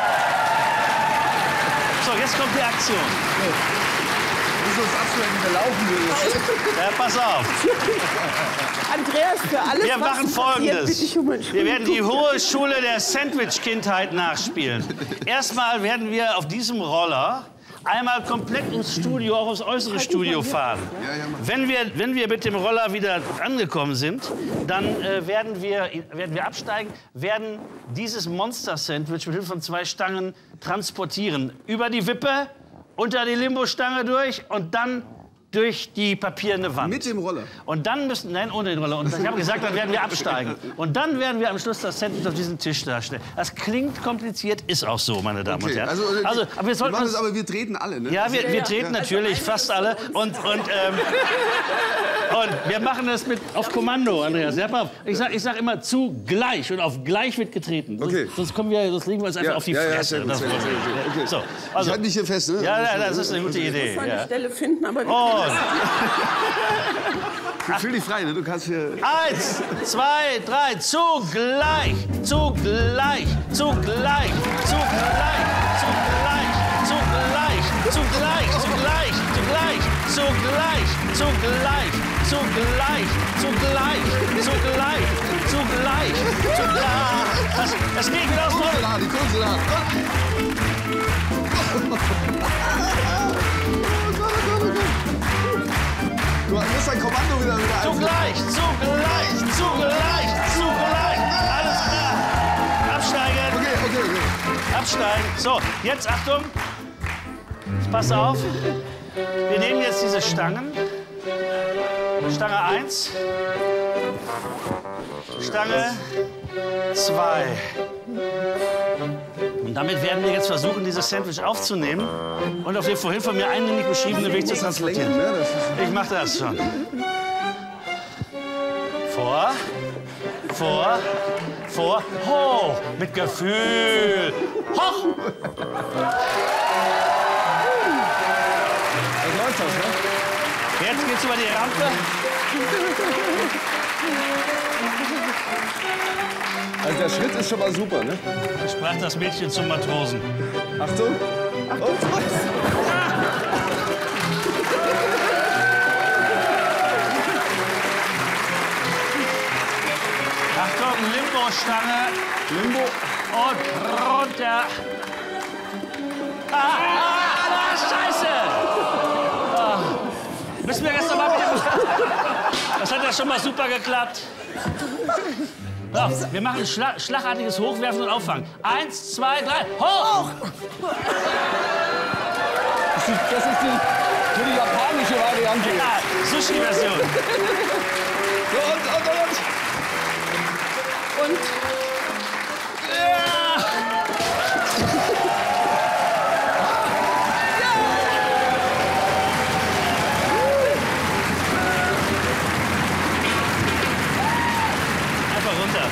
So, jetzt kommt die Aktion. Wieso sagst du denn, wie wir laufen würden? Ja, pass auf. Andreas, für alles, Wir was machen passiert, bitte ich um Folgendes. Wir werden die Entschuldigung. hohe Schule der Sandwich-Kindheit nachspielen. Erstmal werden wir auf diesem Roller einmal komplett ins Studio, auch aufs äußere Studio fahren. Wenn wir, wenn wir mit dem Roller wieder angekommen sind, dann äh, werden, wir, werden wir absteigen, werden dieses Monster-Sandwich mit Hilfe von zwei Stangen transportieren. Über die Wippe, unter die Limbo-Stange durch und dann durch die papierne Wand. Mit dem Roller? Und dann müssen, nein, ohne den Roller. Und ich habe gesagt, dann werden wir absteigen. Und dann werden wir am Schluss das Sandwich auf diesen Tisch darstellen. Das klingt kompliziert, ist auch so, meine Damen Okay, und Herren. also, äh, also, aber wir, sollten wir machen uns, das, aber wir treten alle, ne? ja, wir, wir Ja, treten ja. natürlich, fast alle. Und, und, ähm, und wir machen das mit, auf Kommando, Andreas. Ja, pass auf. Ich sage ich sag immer zugleich und auf gleich wird getreten. Sonst, Okay. sonst, kommen wir, sonst legen wir uns einfach Ja, auf die ja, ja, Fresse. sehr gut, Das sehr wollen gut, wir sehr gut. nicht. Okay. So, Ich also, halte mich hier fest, ne? ja, ja, das ist eine gute Ich Idee. muss eine Ja. Stelle finden, aber wir Und können Ich fühl dich frei, ne? Du kannst hier... eins, zwei, drei, zugleich, zugleich, zugleich, zugleich, zugleich, zugleich, zugleich, zugleich, zugleich, zugleich, zugleich, zugleich, zugleich, zugleich, zugleich, zugleich. Das, das geht wieder aus dem Kunstsalat, die Kunstsalat. Du musst dein Kommando wieder wieder Zugleich, zugleich, zugleich, zugleich. Alles klar. Absteigen. Okay, okay, okay. Absteigen. So, jetzt Achtung. Pass auf. Wir nehmen jetzt diese Stangen. Stange eins. Stange zwei. Und damit werden wir jetzt versuchen, dieses Sandwich aufzunehmen und auf den vorhin von mir einmalig beschriebenen Weg zu transportieren. Ich mache das schon. Vor, vor, vor, hoch, mit Gefühl, hoch. Jetzt geht's über die Rampe. Also der Schritt ist schon mal super, ne? Sprach das Mädchen zum Matrosen. Achtung. Achtung. Achtung, Limbo-Stange. Limbo. Und runter. Ah, ah, ah, Scheiße. Ah. Müssen wir erst noch mal mit dem... Das hat ja schon mal super geklappt. So, wir machen ein Schla schlagartiges Hochwerfen und Auffangen. Eins, zwei, drei, hoch! Das ist die, das ist die, für die japanische Variante. Ja, Sushi-Version. So, und, und, und. Und? Ja. Einfach runter.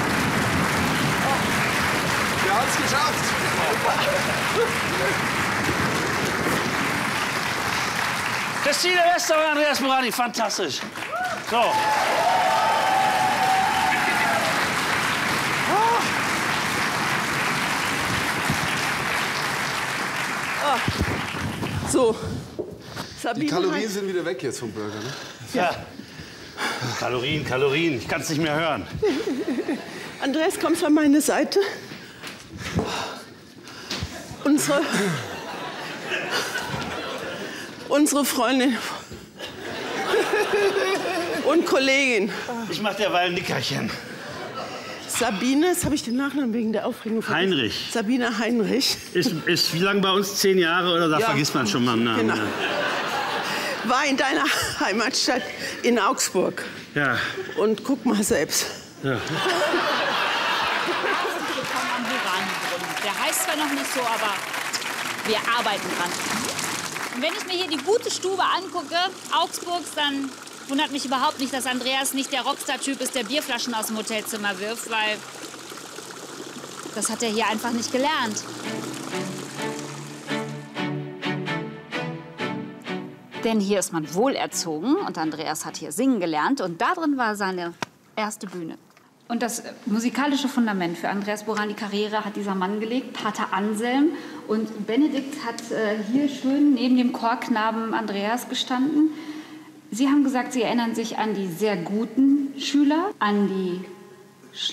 Wir haben es geschafft. Christine Wester und Andreas Burani, fantastisch. So. So. Die Sabine Kalorien Hein- sind wieder weg jetzt vom Burger, ne? Ja. Kalorien, Kalorien, ich kann es nicht mehr hören. Andreas, kommst du an meine Seite? Unsere, unsere Freundin und Kollegin Ich mach derweil ein Nickerchen. Sabine, jetzt habe ich den Nachnamen wegen der Aufregung vergessen. Heinrich. Sabine Heinrich Ist, ist wie lange bei uns? Zehn Jahre oder da Ja. vergisst man schon mal einen Namen. Genau. war in deiner Heimatstadt in Augsburg. Ja. Und guck mal selbst. Ja. Willkommen am Burani-Brunnen. Der heißt zwar noch nicht so, aber wir arbeiten dran. Und wenn ich mir hier die gute Stube angucke, Augsburgs, dann wundert mich überhaupt nicht, dass Andreas nicht der Rockstar-Typ ist, der Bierflaschen aus dem Hotelzimmer wirft, weil das hat er hier einfach nicht gelernt. Denn hier ist man wohlerzogen und Andreas hat hier singen gelernt und da drin war seine erste Bühne. Und das musikalische Fundament für Andreas Burani Karriere hat dieser Mann gelegt, Pater Anselm. Und Benedikt hat äh, hier schön neben dem Chorknaben Andreas gestanden. Sie haben gesagt, Sie erinnern sich an die sehr guten Schüler, an die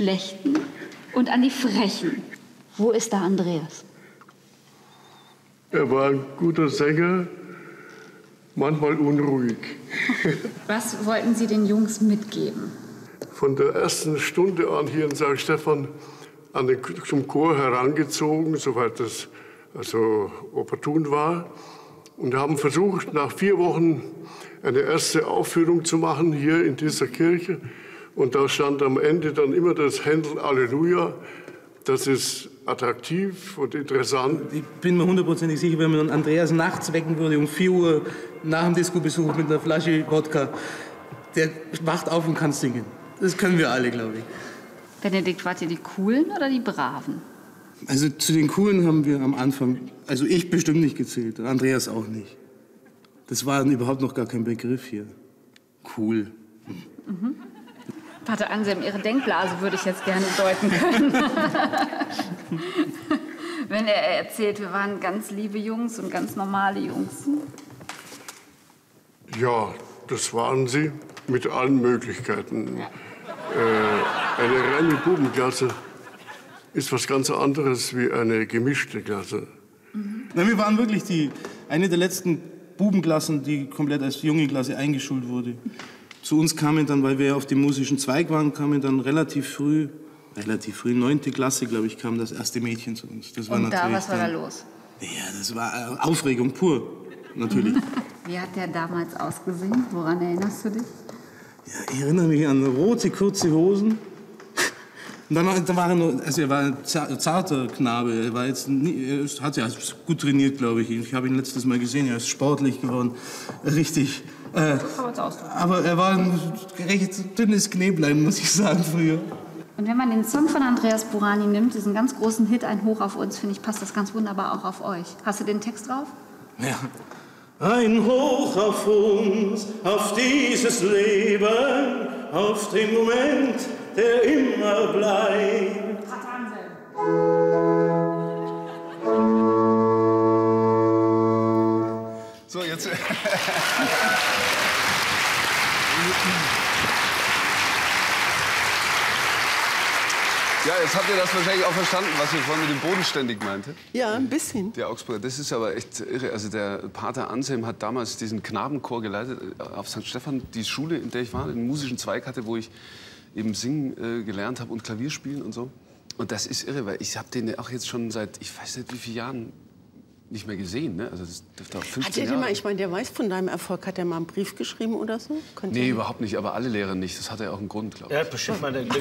schlechten und an die frechen. Wo ist da Andreas? Er war ein guter Sänger, manchmal unruhig. Was wollten Sie den Jungs mitgeben? Von der ersten Stunde an hier in Sankt Stephan an den, zum Chor herangezogen, soweit das also opportun war. Und haben versucht, nach vier Wochen eine erste Aufführung zu machen hier in dieser Kirche. Und da stand am Ende dann immer das Händel Alleluja. Das ist attraktiv und interessant. Ich bin mir hundertprozentig sicher, wenn man Andreas nachts wecken würde, um vier Uhr nach dem Disco-Besuch mit einer Flasche Wodka, der wacht auf und kann singen. Das können wir alle, glaube ich. Benedikt, wart ihr die Coolen oder die Braven? Also zu den Coolen haben wir am Anfang, also ich bestimmt nicht gezählt, Andreas auch nicht. Das war überhaupt noch gar kein Begriff hier. Cool. Mhm. Pater Anselm, Ihre Denkblase würde ich jetzt gerne deuten können. Wenn er erzählt, wir waren ganz liebe Jungs und ganz normale Jungs. Ja, das waren sie mit allen Möglichkeiten. Äh, eine reine Bubenklasse ist was ganz anderes wie eine gemischte Klasse. Mhm. Na, wir waren wirklich die, eine der letzten Bubenklassen, die komplett als junge Klasse eingeschult wurde. Zu uns kamen dann, weil wir auf dem musischen Zweig waren, kamen dann relativ früh, relativ früh, neunte Klasse, glaube ich, kam das erste Mädchen zu uns. Das war und da, natürlich was war da dann, los? Ja, das war äh, Aufregung pur, natürlich. Wie hat der damals ausgesehen? Woran erinnerst du dich? Ja, ich erinnere mich an rote, kurze Hosen. Und dann, dann war er, nur, also er war ein zarter Knabe. Er, war jetzt nie, er hat ja gut trainiert, glaube ich. Ich habe ihn letztes Mal gesehen. Er ist sportlich geworden. Richtig. Äh, aber er war ein recht dünnes Knäblein, muss ich sagen, früher. Und wenn man den Song von Andreas Burani nimmt, diesen ganz großen Hit, Ein Hoch auf uns, finde ich, passt das ganz wunderbar auch auf euch. Hast du den Text drauf? Ja. Ein Hoch auf uns, auf dieses Leben, auf den Moment, der immer bleibt. So, jetzt. Ja, jetzt habt ihr das wahrscheinlich auch verstanden, was ich vorhin mit dem Bodenständig meinte. Ja, ein bisschen. Der Augsburger, das ist aber echt irre. Also der Pater Anselm hat damals diesen Knabenchor geleitet auf Sankt Stephan, die Schule, in der ich war, den musischen Zweig hatte, wo ich eben singen äh, gelernt habe und Klavier spielen und so. Und das ist irre, weil ich habe den auch jetzt schon seit, ich weiß nicht wie vielen Jahren nicht mehr gesehen. Ne? Also das dürfte auch fünfzehn Hat der Jahre. mal, ich meine, der weiß von deinem Erfolg. Hat er mal einen Brief geschrieben oder so? Könnt Nee, ihr- überhaupt nicht, aber alle Lehrer nicht. Das hat ja auch einen Grund, glaube ich. Er hat bestimmt mal eine, er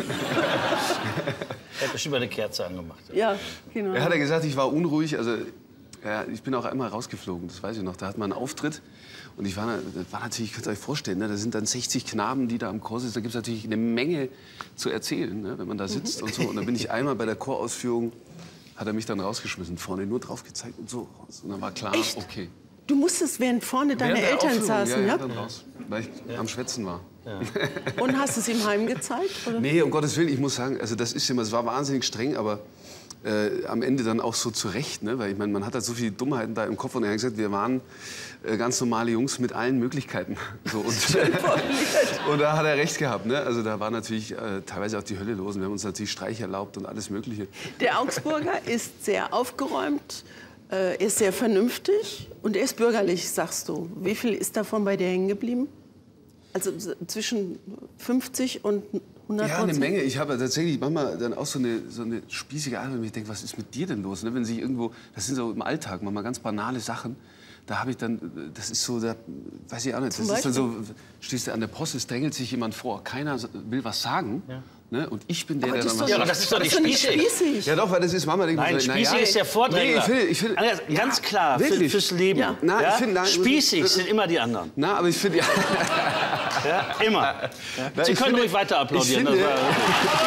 hat bestimmt mal eine Kerze angemacht. Ja, genau. Er hat ja gesagt, ich war unruhig. Also, ja, ich bin auch einmal rausgeflogen, das weiß ich noch. Da hat man einen Auftritt. Und ich war, das war natürlich, könnt ihr euch vorstellen, ne, da sind dann sechzig Knaben, die da am Chor sitzen. Da gibt es natürlich eine Menge zu erzählen, ne, wenn man da sitzt und so. Und dann bin ich einmal bei der Chorausführung, hat er mich dann rausgeschmissen, vorne nur drauf gezeigt und so raus. Und dann war klar, Echt? okay. Du musstest, während vorne deine Während der Eltern Aufführung, saßen, ja? ja? Ja, dann raus, weil ich ja. am Schwätzen war. Ja. Und hast es ihm heim gezeigt? Oder? Nee, um Gottes Willen, ich muss sagen, also das ist immer, es war wahnsinnig streng, aber äh, am Ende dann auch so zurecht, ne? Weil ich meine, man hat halt so viele Dummheiten da im Kopf und er hat gesagt, wir waren äh, ganz normale Jungs mit allen Möglichkeiten. So, und, und da hat er recht gehabt, ne? Also da war natürlich äh, teilweise auch die Hölle los und wir haben uns natürlich Streich erlaubt und alles Mögliche. Der Augsburger ist sehr aufgeräumt, äh, ist sehr vernünftig und er ist bürgerlich, sagst du. Wie viel ist davon bei dir hängen geblieben? Also s- zwischen fünfzig und hundert Ja, eine Menge. Ich habe tatsächlich manchmal dann auch so eine, so eine spießige Art, wenn ich denke, was ist mit dir denn los? Ne? Wenn sich irgendwo, das sind so im Alltag manchmal ganz banale Sachen. Da habe ich dann, das ist so, da weiß ich auch nicht, das Zum ist dann so, stehst du an der Post, es drängelt sich jemand vor, keiner will was sagen. Ja. Ne? Und ich bin der, Aber der das dann ist was doch Ja, aber nicht- das ist doch das nicht ist doch nicht spießig. spießig. Ja doch, weil das ist Mama denkt Nein, so, na spießig ja, ist der Vordrängler. Nee, ich finde, ich finde, Andreas, ganz klar, für, wirklich. fürs Leben. Ja. Na, ja? ich finde, nein, Spießig sind immer die anderen. Na, aber ich finde, ja. Ja, immer. Ja. Na, Sie ich können finde- ruhig weiter applaudieren. ich finde- das war,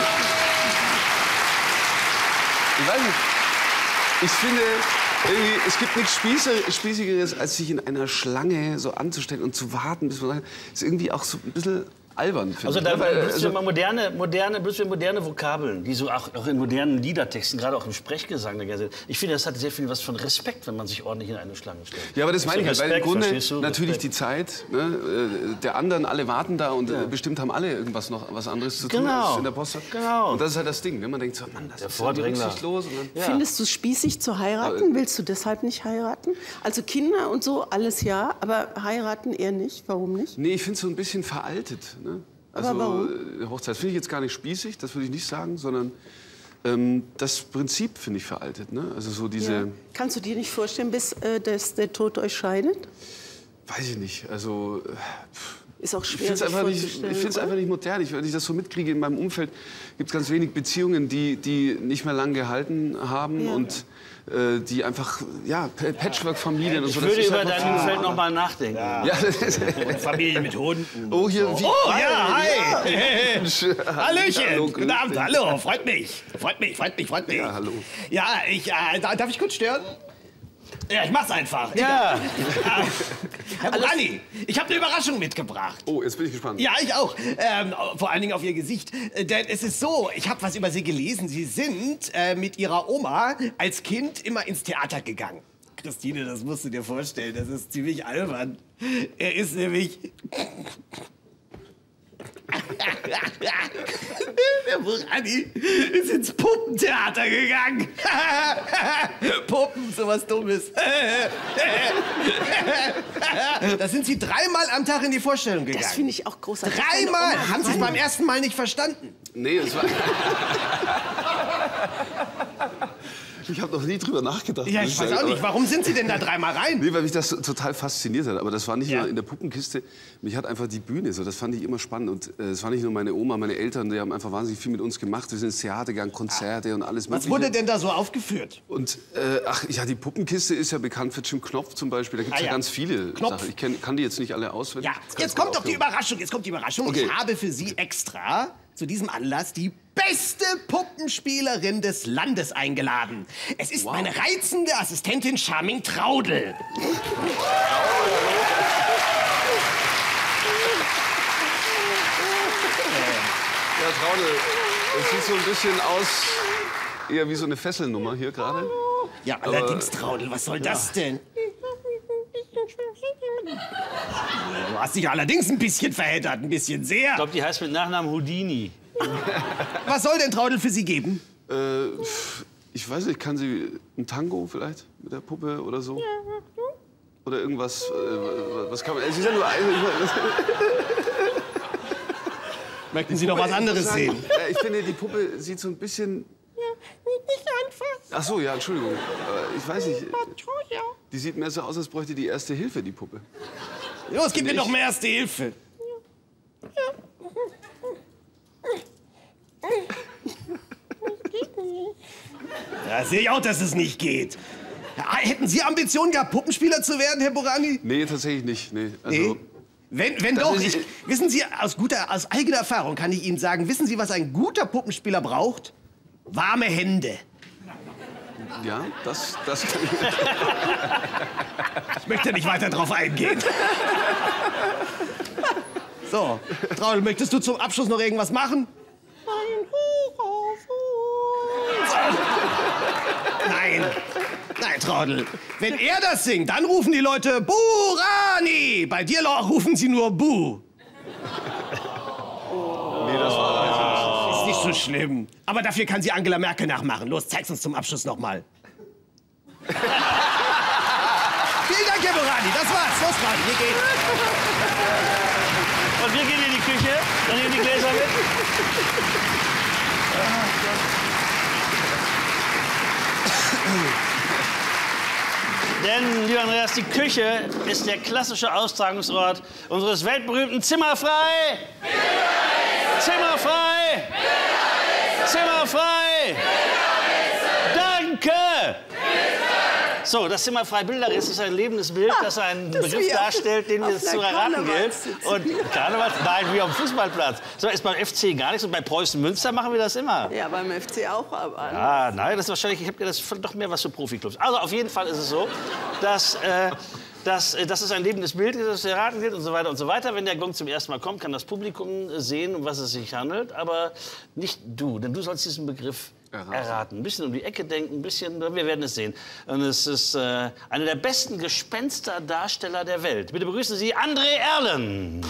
Ich weiß nicht. Ich finde, irgendwie, es gibt nichts Spieße- Spießigeres, als sich in einer Schlange so anzustellen und zu warten, bis man sagt, ist irgendwie auch so ein bisschen albern finde. Also da ja, weil, benutzt also, wir mal moderne, moderne, benutzt wir moderne Vokabeln, die so auch, auch in modernen Liedertexten, gerade auch im Sprechgesang. Ich finde, das hat sehr viel was von Respekt, wenn man sich ordentlich in eine Schlange stellt. Ja, aber das meine ich halt, weil im Grunde du? natürlich Respekt. die Zeit ne, der anderen, alle warten da und ja. bestimmt haben alle irgendwas noch was anderes zu tun genau. als in der Post. Genau. Und das ist halt das Ding, ne? Man denkt so, Mann, das der ist ja die Rücksicht los. Und dann, ja. Findest du es spießig zu heiraten? Willst du deshalb nicht heiraten? Also Kinder und so, alles ja, aber heiraten eher nicht. Warum nicht? Nee, ich finde es so ein bisschen veraltet. Ne? Also, aber warum? Hochzeit finde ich jetzt gar nicht spießig, das würde ich nicht sagen, sondern ähm, das Prinzip finde ich veraltet. Ne? Also so diese... Ja. Kannst du dir nicht vorstellen, bis äh, dass der Tod euch scheidet? Weiß ich nicht. Also... Äh, Ist auch schwer, ich finde es einfach, nicht, einfach nicht modern. Ich, wenn ich das so mitkriege in meinem Umfeld, gibt es ganz wenig Beziehungen, die, die nicht mehr lang gehalten haben ja. und äh, die einfach, ja, Patchwork-Familien und so. Ich würde über halt dein Umfeld noch mal nachdenken. Ja. Ja. Und Familie mit Hunden. Oh, hier, so. wie, oh ja, hi. hi. Hallöchen. Hallo, guten Abend, hallo. Freut mich. Freut mich, freut mich, freut mich. Ja, hallo. Ja, ich, äh, darf ich kurz stören? Ja, ich mach's einfach. Ja. Äh, Herr Burani, ich habe eine Überraschung mitgebracht. Oh, jetzt bin ich gespannt. Ja, ich auch. Ähm, vor allen Dingen auf Ihr Gesicht. Äh, denn es ist so, ich habe was über Sie gelesen. Sie sind äh, mit Ihrer Oma als Kind immer ins Theater gegangen. Christine, das musst du dir vorstellen. Das ist ziemlich albern. Er ist nämlich... Der Burani ist ins Puppentheater gegangen. Puppen, sowas Dummes. Da sind Sie dreimal am Tag in die Vorstellung gegangen. Das finde ich auch großartig. Dreimal? Haben Sie es beim ersten Mal nicht verstanden? Nee, es war... Ich habe noch nie drüber nachgedacht. Ja, ich weiß auch nicht. Warum sind Sie denn da dreimal rein? Nee, weil mich das total fasziniert hat. Aber das war nicht ja. nur in der Puppenkiste. Mich hat einfach die Bühne so. Das fand ich immer spannend. Und es äh, war nicht nur meine Oma, meine Eltern. Die haben einfach wahnsinnig viel mit uns gemacht. Wir sind ins Theater gegangen, Konzerte und alles Mögliche. Was wurde denn da so aufgeführt? Und äh, ach ja, die Puppenkiste ist ja bekannt für Jim Knopf zum Beispiel. Da gibt es ah, ja. ja ganz viele Knopf. Sachen. Ich kenn, kann die jetzt nicht alle auswendig. Ja, jetzt kommt doch die Überraschung. Jetzt kommt die Überraschung. Okay. Ich habe für Sie extra zu diesem Anlass die beste Puppenspielerin des Landes eingeladen. Es ist wow. meine reizende Assistentin Charming Traudel. Ja, Traudel, es sieht so ein bisschen aus, eher wie so eine Fesselnummer hier gerade. Ja, allerdings, Traudel, was soll ja. das denn? Du hast dich allerdings ein bisschen verheddert, ein bisschen sehr. Ich glaube, die heißt mit Nachnamen Houdini. Was soll denn Traudel für Sie geben? Äh, ich weiß nicht, kann sie ein Tango vielleicht mit der Puppe oder so? Oder irgendwas, äh, was kann man... Sie ist ja nur eine... Möchten Sie noch was anderes sagen, sehen? Ja, ich finde, die Puppe sieht so ein bisschen... Nicht anfassen. Ach so, ja, Entschuldigung. Aber ich weiß nicht. Die sieht mehr so aus, als bräuchte die Erste Hilfe, die Puppe. Los, gib mir doch mehr Erste Hilfe. Ja, sehe ich auch, dass es nicht geht. Ja, hätten Sie Ambitionen gehabt, Puppenspieler zu werden, Herr Burani? Nee, tatsächlich nicht. Nee. Also, nee? Wenn, wenn doch, ich, wissen Sie, aus, guter, aus eigener Erfahrung kann ich Ihnen sagen, wissen Sie, was ein guter Puppenspieler braucht? Warme Hände. Ja, das, das kann ich. Ich möchte nicht weiter drauf eingehen. So, Traudel, möchtest du zum Abschluss noch irgendwas machen? Nein, nein, Traudel. Wenn er das singt, dann rufen die Leute Burani. Bei dir rufen sie nur Bu. Nee, das war Ist nicht so schlimm. Aber dafür kann sie Angela Merkel nachmachen. Los, zeig's uns zum Abschluss noch mal. Vielen Dank, Herr Burani. Das war's. Los, Traudel, wir gehen. Und wir gehen in die Küche. Dann nehmen die Gläser mit. Denn, lieber Andreas, die Küche ist der klassische Austragungsort unseres weltberühmten Zimmerfrei! Zimmerfrei! Zimmerfrei! Danke! So, das Zimmerfrei Bilderriss ist ein lebendes Bild, das einen das Begriff darstellt, den es zu erraten gilt. Und Karneval, nein, wie auf dem Fußballplatz. So ist beim F C gar nichts und bei Preußen Münster machen wir das immer. Ja, beim F C auch. Aber ah, nein, das ist wahrscheinlich, ich habe gedacht, das ist doch mehr was für Profiklubs. Also auf jeden Fall ist es so, dass äh, dass, dass es ein lebendes Bild ist, das zu erraten gilt und so weiter und so weiter. Wenn der Gong zum ersten Mal kommt, kann das Publikum sehen, um was es sich handelt. Aber nicht du, denn du sollst diesen Begriff erraten. erraten. Ein bisschen um die Ecke denken, ein bisschen, wir werden es sehen. Und es ist äh, einer der besten Gespensterdarsteller der Welt. Bitte begrüßen Sie André Erlen.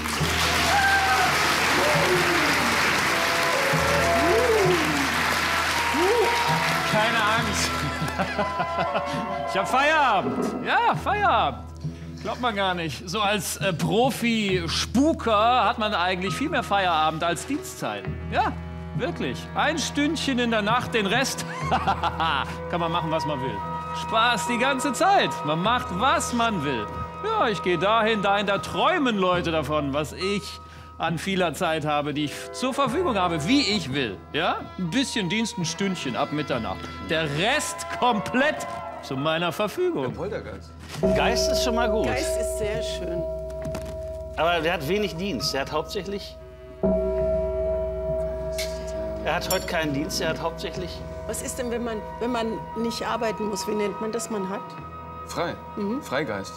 Keine Angst. Ich hab Feierabend. Ja, Feierabend. Glaubt man gar nicht. So als äh, Profi-Spuker hat man eigentlich viel mehr Feierabend als Dienstzeiten. Ja, wirklich. Ein Stündchen in der Nacht, den Rest kann man machen, was man will. Spaß die ganze Zeit. Man macht, was man will. Ja, ich gehe dahin, dahin, da träumen Leute davon, was ich an vieler Zeit habe, die ich zur Verfügung habe, wie ich will. Ja? Ein bisschen Dienst, ein Stündchen ab Mitternacht. Der Rest komplett zu meiner Verfügung. Der Poltergeist. Geist ist schon mal gut. Geist ist sehr schön. Aber der hat wenig Dienst. Der hat hauptsächlich... Er hat heute keinen Dienst, er hat hauptsächlich... Was ist denn, wenn man, wenn man nicht arbeiten muss? Wie nennt man das, man hat? Frei. Mhm. Freigeist.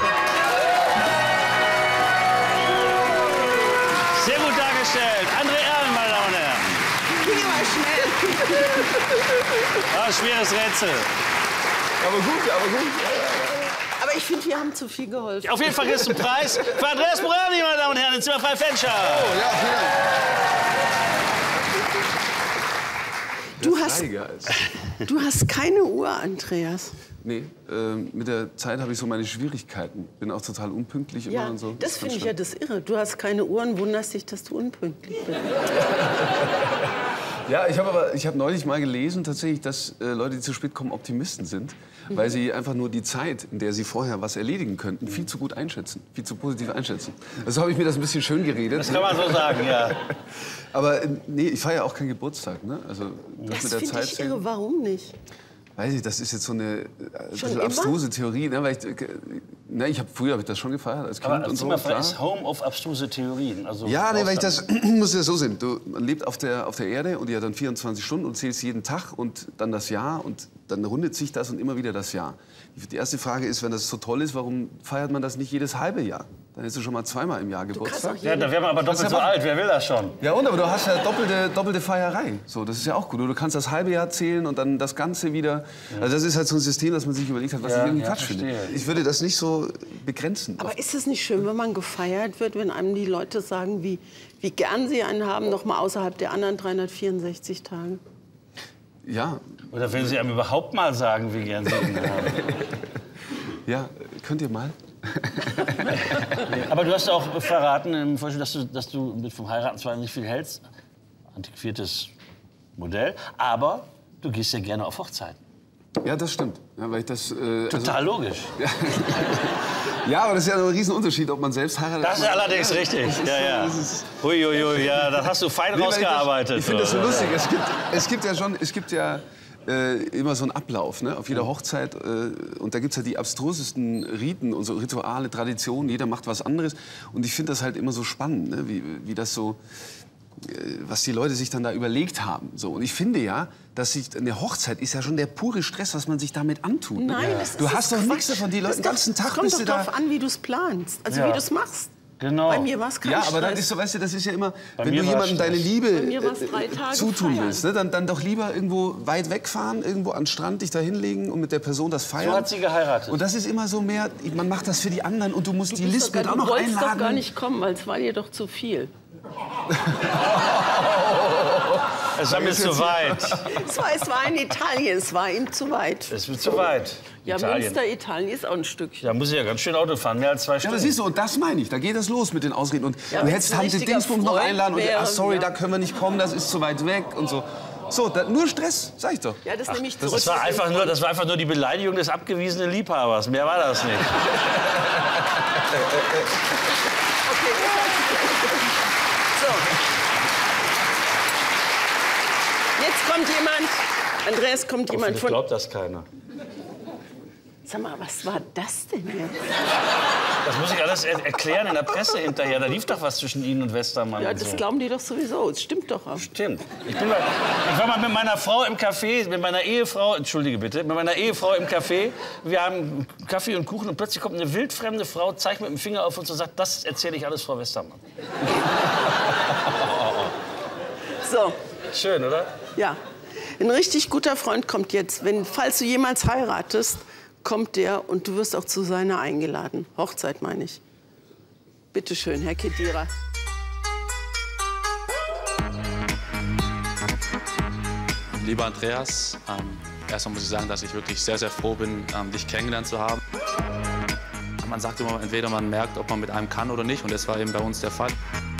Sehr gut dargestellt. André Erlen, meine Damen und Herren. Ging aber schnell. Ah, schweres Rätsel. Aber gut, aber gut. Aber ich finde, wir haben zu viel geholfen. Auf jeden Fall ist ein Preis für Andreas Burani, meine Damen und Herren, in Zimmerfrei Fenster. Oh, ja, vielen Dank. Du hast, du hast keine Uhr, Andreas. Nee, äh, mit der Zeit habe ich so meine Schwierigkeiten. Bin auch total unpünktlich Ja, immer und so. das finde ich ja das Irre. Du hast keine Uhr und wunderst dich, dass du unpünktlich bist. Ja, ich habe aber ich habe neulich mal gelesen tatsächlich, dass äh, Leute, die zu spät kommen, Optimisten sind, mhm. weil sie einfach nur die Zeit, in der sie vorher was erledigen könnten, viel zu gut einschätzen, viel zu positiv einschätzen. Also habe ich mir das ein bisschen schön geredet. Das kann man so sagen, ja. Aber äh, nee, ich feiere auch keinen Geburtstag, ne? Also Das, mit der finde Zeit ich irre. Warum nicht? Weiß ich, das ist jetzt so eine äh, bisschen abstruse Theorie, ne? Weil ich, äh, ne, ich habe früher habe ich das schon gefeiert als Kind Aber und so. Zimmerfrei ist Home of abstruse Theorien. Also Ja, nee, weil ich das muss ja so sehen. Du man lebt auf der auf der Erde und ja dann vierundzwanzig Stunden und zählst jeden Tag und dann das Jahr und dann rundet sich das und immer wieder das Jahr. Die erste Frage ist, wenn das so toll ist, warum feiert man das nicht jedes halbe Jahr? Dann hättest du schon mal zweimal im Jahr Geburtstag. Ja, da wäre man aber doppelt so alt. Wer will das schon? Ja, und aber du hast ja doppelte, doppelte Feierei. So, das ist ja auch gut. Du kannst das halbe Jahr zählen und dann das Ganze wieder. Also das ist halt so ein System, das man sich überlegt hat, was Ja, ich irgendwie ja, Quatsch verstehe. finde. Ich würde das nicht so begrenzen. Aber ist es nicht schön, wenn man gefeiert wird, wenn einem die Leute sagen, wie, wie gern sie einen haben, noch mal außerhalb der anderen dreihundertvierundsechzig Tage? Ja. Oder wenn Sie einem überhaupt mal sagen, wie gern Sie ihn haben. Ja, könnt ihr mal? Aber du hast auch verraten im Vorspiel, dass du, dass du mit vom Heiraten zwar nicht viel hältst, antiquiertes Modell, aber du gehst ja gerne auf Hochzeiten. Ja, das stimmt. Ja, weil ich das, äh, Total also, logisch. Ja. Ja, aber das ist ja ein Riesenunterschied, ob man selbst heiratet. Das ist allerdings ja, richtig. Das ist, Ja, ja. Das ist, Uiuiui, ja, das hast du fein Nee, weil rausgearbeitet. Ich, ich finde das so Ja. lustig. Es gibt, es gibt ja schon, es gibt ja äh, immer so einen Ablauf, ne? Auf jeder Hochzeit. Äh, und da gibt es ja die abstrusesten Riten und so Rituale, Traditionen. Jeder macht was anderes. Und ich finde das halt immer so spannend, ne? wie, wie das so, äh, was die Leute sich dann da überlegt haben. So. Und ich finde ja, dass sich eine Hochzeit ist ja schon der pure Stress, was man sich damit antut. Ne? Nein, das du ist hast doch Quatsch. nichts davon. Die Leute den ganzen Tag Es kommt bist doch du da. darauf an, wie du es planst. Also Ja. wie du es machst. Genau. Bei mir war es kein Ja, Stress. aber dann ist so, weißt du, das ist ja immer, Bei wenn mir du war jemandem Stress. deine Liebe Bei mir war's äh, drei Tage zutun feiern. willst, ne? dann, dann doch lieber irgendwo weit wegfahren, irgendwo an den Strand dich da hinlegen und mit der Person das feiern. So hat sie geheiratet. Und das ist immer so mehr, man macht das für die anderen und du musst Du die bist Lisbeth doch auch gar- noch du wolltest einladen. doch gar nicht kommen, weil es war dir doch zu viel. Es war mir zu weit. Es war, es war in Italien, es war ihm zu weit. Es wird zu weit. Ja, Italien. Münster, Italien ist auch ein Stückchen. Da muss ich ja ganz schön Auto fahren, mehr als zwei Ja, Stunden. das siehst du, und das meine ich, da geht es los mit den Ausreden. Und Ja, du wenn's hättest ein Tante richtiger Dingsbums noch Freund einladen und wäre, ach sorry, ja. da können wir nicht kommen, das ist zu weit weg und so. So, da, nur Stress, sag ich doch. Ja, das nehme ich zurück. Das war, einfach nur, das war einfach nur die Beleidigung des abgewiesenen Liebhabers. Mehr war das nicht. So. Jetzt kommt jemand, Andreas, kommt jemand Hoffentlich von... glaubt das keiner. Sag mal, was war das denn jetzt? Das muss ich alles er erklären in der Presse hinterher. Da lief doch was zwischen Ihnen und Westermann. Ja, und das so. glauben die doch sowieso. Es stimmt doch auch. Stimmt. Ich, bin mal, ich war mal mit meiner Frau im Café, mit meiner Ehefrau, entschuldige bitte, mit meiner Ehefrau im Café. Wir haben Kaffee und Kuchen und plötzlich kommt eine wildfremde Frau, zeigt mit dem Finger auf uns und sagt, das erzähle ich alles Frau Westermann. So. Schön, oder? Ja. Ein richtig guter Freund kommt jetzt. Wenn, falls du jemals heiratest, kommt der und du wirst auch zu seiner eingeladen. Hochzeit meine ich. Bitte schön, Herr Kedira. Lieber Andreas, ähm, erstmal muss ich sagen, dass ich wirklich sehr, sehr froh bin, ähm, dich kennengelernt zu haben. Man sagt immer, entweder man merkt, ob man mit einem kann oder nicht, und das war eben bei uns der Fall.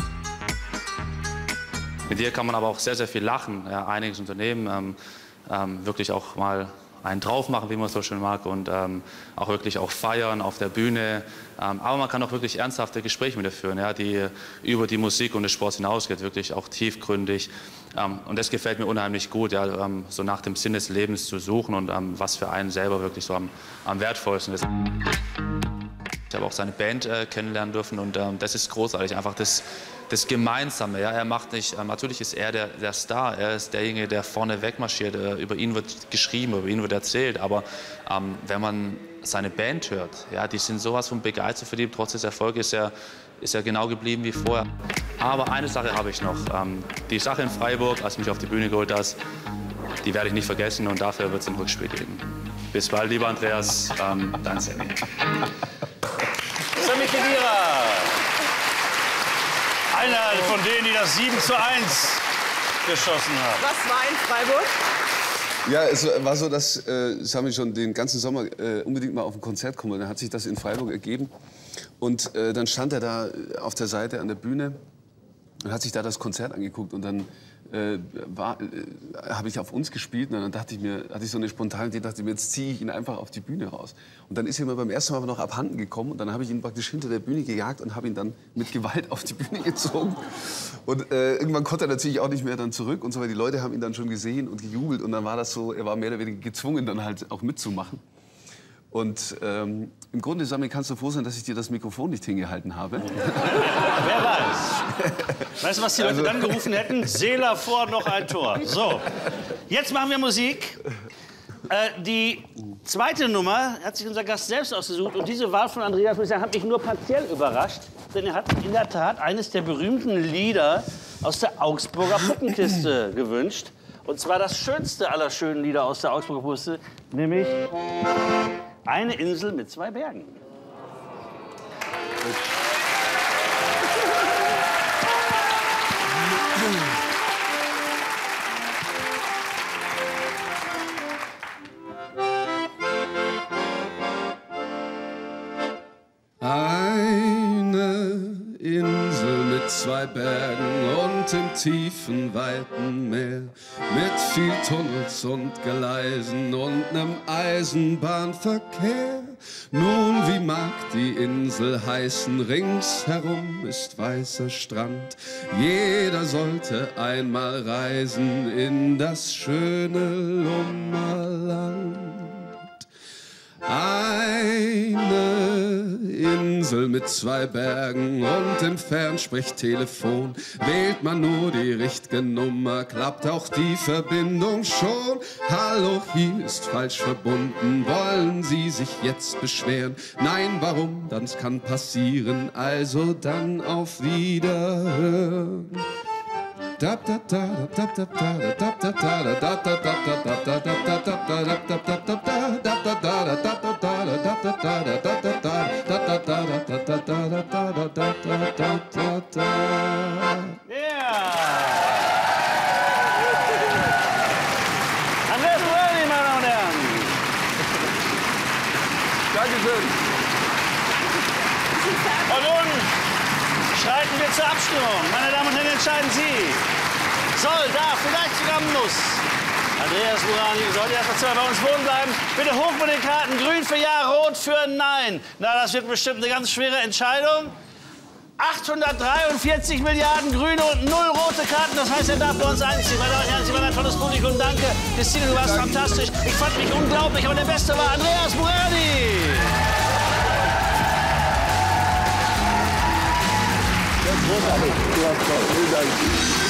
Mit dir kann man aber auch sehr, sehr viel lachen, ja, einiges unternehmen, ähm, ähm, wirklich auch mal einen drauf machen, wie man es so schön mag, und ähm, auch wirklich auch feiern auf der Bühne. Ähm, aber man kann auch wirklich ernsthafte Gespräche mit dir führen, ja, die über die Musik und den Sport hinausgeht, wirklich auch tiefgründig. Ähm, und das gefällt mir unheimlich gut, ja, ähm, so nach dem Sinn des Lebens zu suchen und ähm, was für einen selber wirklich so am, am wertvollsten ist. Ich habe auch seine Band äh, kennenlernen dürfen, und ähm, das ist großartig, einfach das, das Gemeinsame. Ja? Er macht nicht, ähm, natürlich ist er der, der Star, er ist derjenige, der vorne wegmarschiert, äh, über ihn wird geschrieben, über ihn wird erzählt, aber ähm, wenn man seine Band hört, ja, die sind sowas von begeistert für ihn, trotz des Erfolgs ist er, ist er genau geblieben wie vorher. Aber eine Sache habe ich noch, ähm, die Sache in Freiburg, als du mich auf die Bühne geholt hast, die werde ich nicht vergessen, und dafür wird es ein Rückspiel geben. Bis bald, lieber Andreas, ähm, dein Sammy. Sammy Kedira. Einer von denen, die das sieben zu eins geschossen haben. Was war in Freiburg? Ja, es war so, dass äh, Sammy schon den ganzen Sommer äh, unbedingt mal auf ein Konzert kommen. Dann hat sich das in Freiburg ergeben. Und äh, dann stand er da auf der Seite an der Bühne und hat sich da das Konzert angeguckt. Und dann äh, äh, habe ich auf uns gespielt. Und dann dachte ich mir, hatte ich so eine spontane Idee, dachte ich mir, jetzt ziehe ich ihn einfach auf die Bühne raus. Und dann ist er mir beim ersten Mal aber noch abhanden gekommen. Und dann habe ich ihn praktisch hinter der Bühne gejagt und habe ihn dann mit Gewalt auf die Bühne gezogen. Und äh, irgendwann konnte er natürlich auch nicht mehr dann zurück und so, weil die Leute haben ihn dann schon gesehen und gejubelt. Und dann war das so, er war mehr oder weniger gezwungen, dann halt auch mitzumachen. Und ähm, im Grunde, Sammy, kannst du froh sein, dass ich dir das Mikrofon nicht hingehalten habe. Wer weiß. Weißt du, was die Leute Also- dann gerufen hätten? Seeler vor, noch ein Tor. So, jetzt machen wir Musik. Äh, die zweite Nummer hat sich unser Gast selbst ausgesucht. Und diese Wahl von Andreas, muss ich sagen, hat mich nur partiell überrascht. Denn er hat in der Tat eines der berühmten Lieder aus der Augsburger Puppenkiste gewünscht. Und zwar das schönste aller schönen Lieder aus der Augsburger Puppenkiste, nämlich Eine Insel mit zwei Bergen. Eine Insel mit zwei Bergen und im tiefen, weiten Meer, mit viel Tunnels und Gleisen und nem Eisenbahnverkehr. Nun, wie mag die Insel heißen? Ringsherum ist weißer Strand. Jeder sollte einmal reisen in das schöne Lummerland. Eine Insel mit zwei Bergen und im Fernsprechtelefon. Wählt man nur die richtige Nummer, klappt auch die Verbindung schon. Hallo, hier ist falsch verbunden, wollen Sie sich jetzt beschweren? Nein, warum? Das kann passieren, also dann auf Wiederhören. Andreas Burani, meine Damen und Herren. Dankeschön. Und nun schreiten wir zur Abstimmung. Meine Damen und Herren, entscheiden Sie. Soll, darf, vielleicht sogar muss Andreas Burani sollte erstmal zwei bei uns wohnen bleiben. Bitte hoch mit den Karten. Grün für Ja, rot für Nein. Na, das wird bestimmt eine ganz schwere Entscheidung. achthundertdreiundvierzig Milliarden grüne und null rote Karten. Das heißt, er darf bei uns einziehen. Meine Damen und Herren, Sie waren ein tolles Publikum. Danke. Christine, du warst fantastisch. Ich fand mich unglaublich. Aber der Beste war Andreas Burani. Großartig. Du hast toll. Vielen Dank.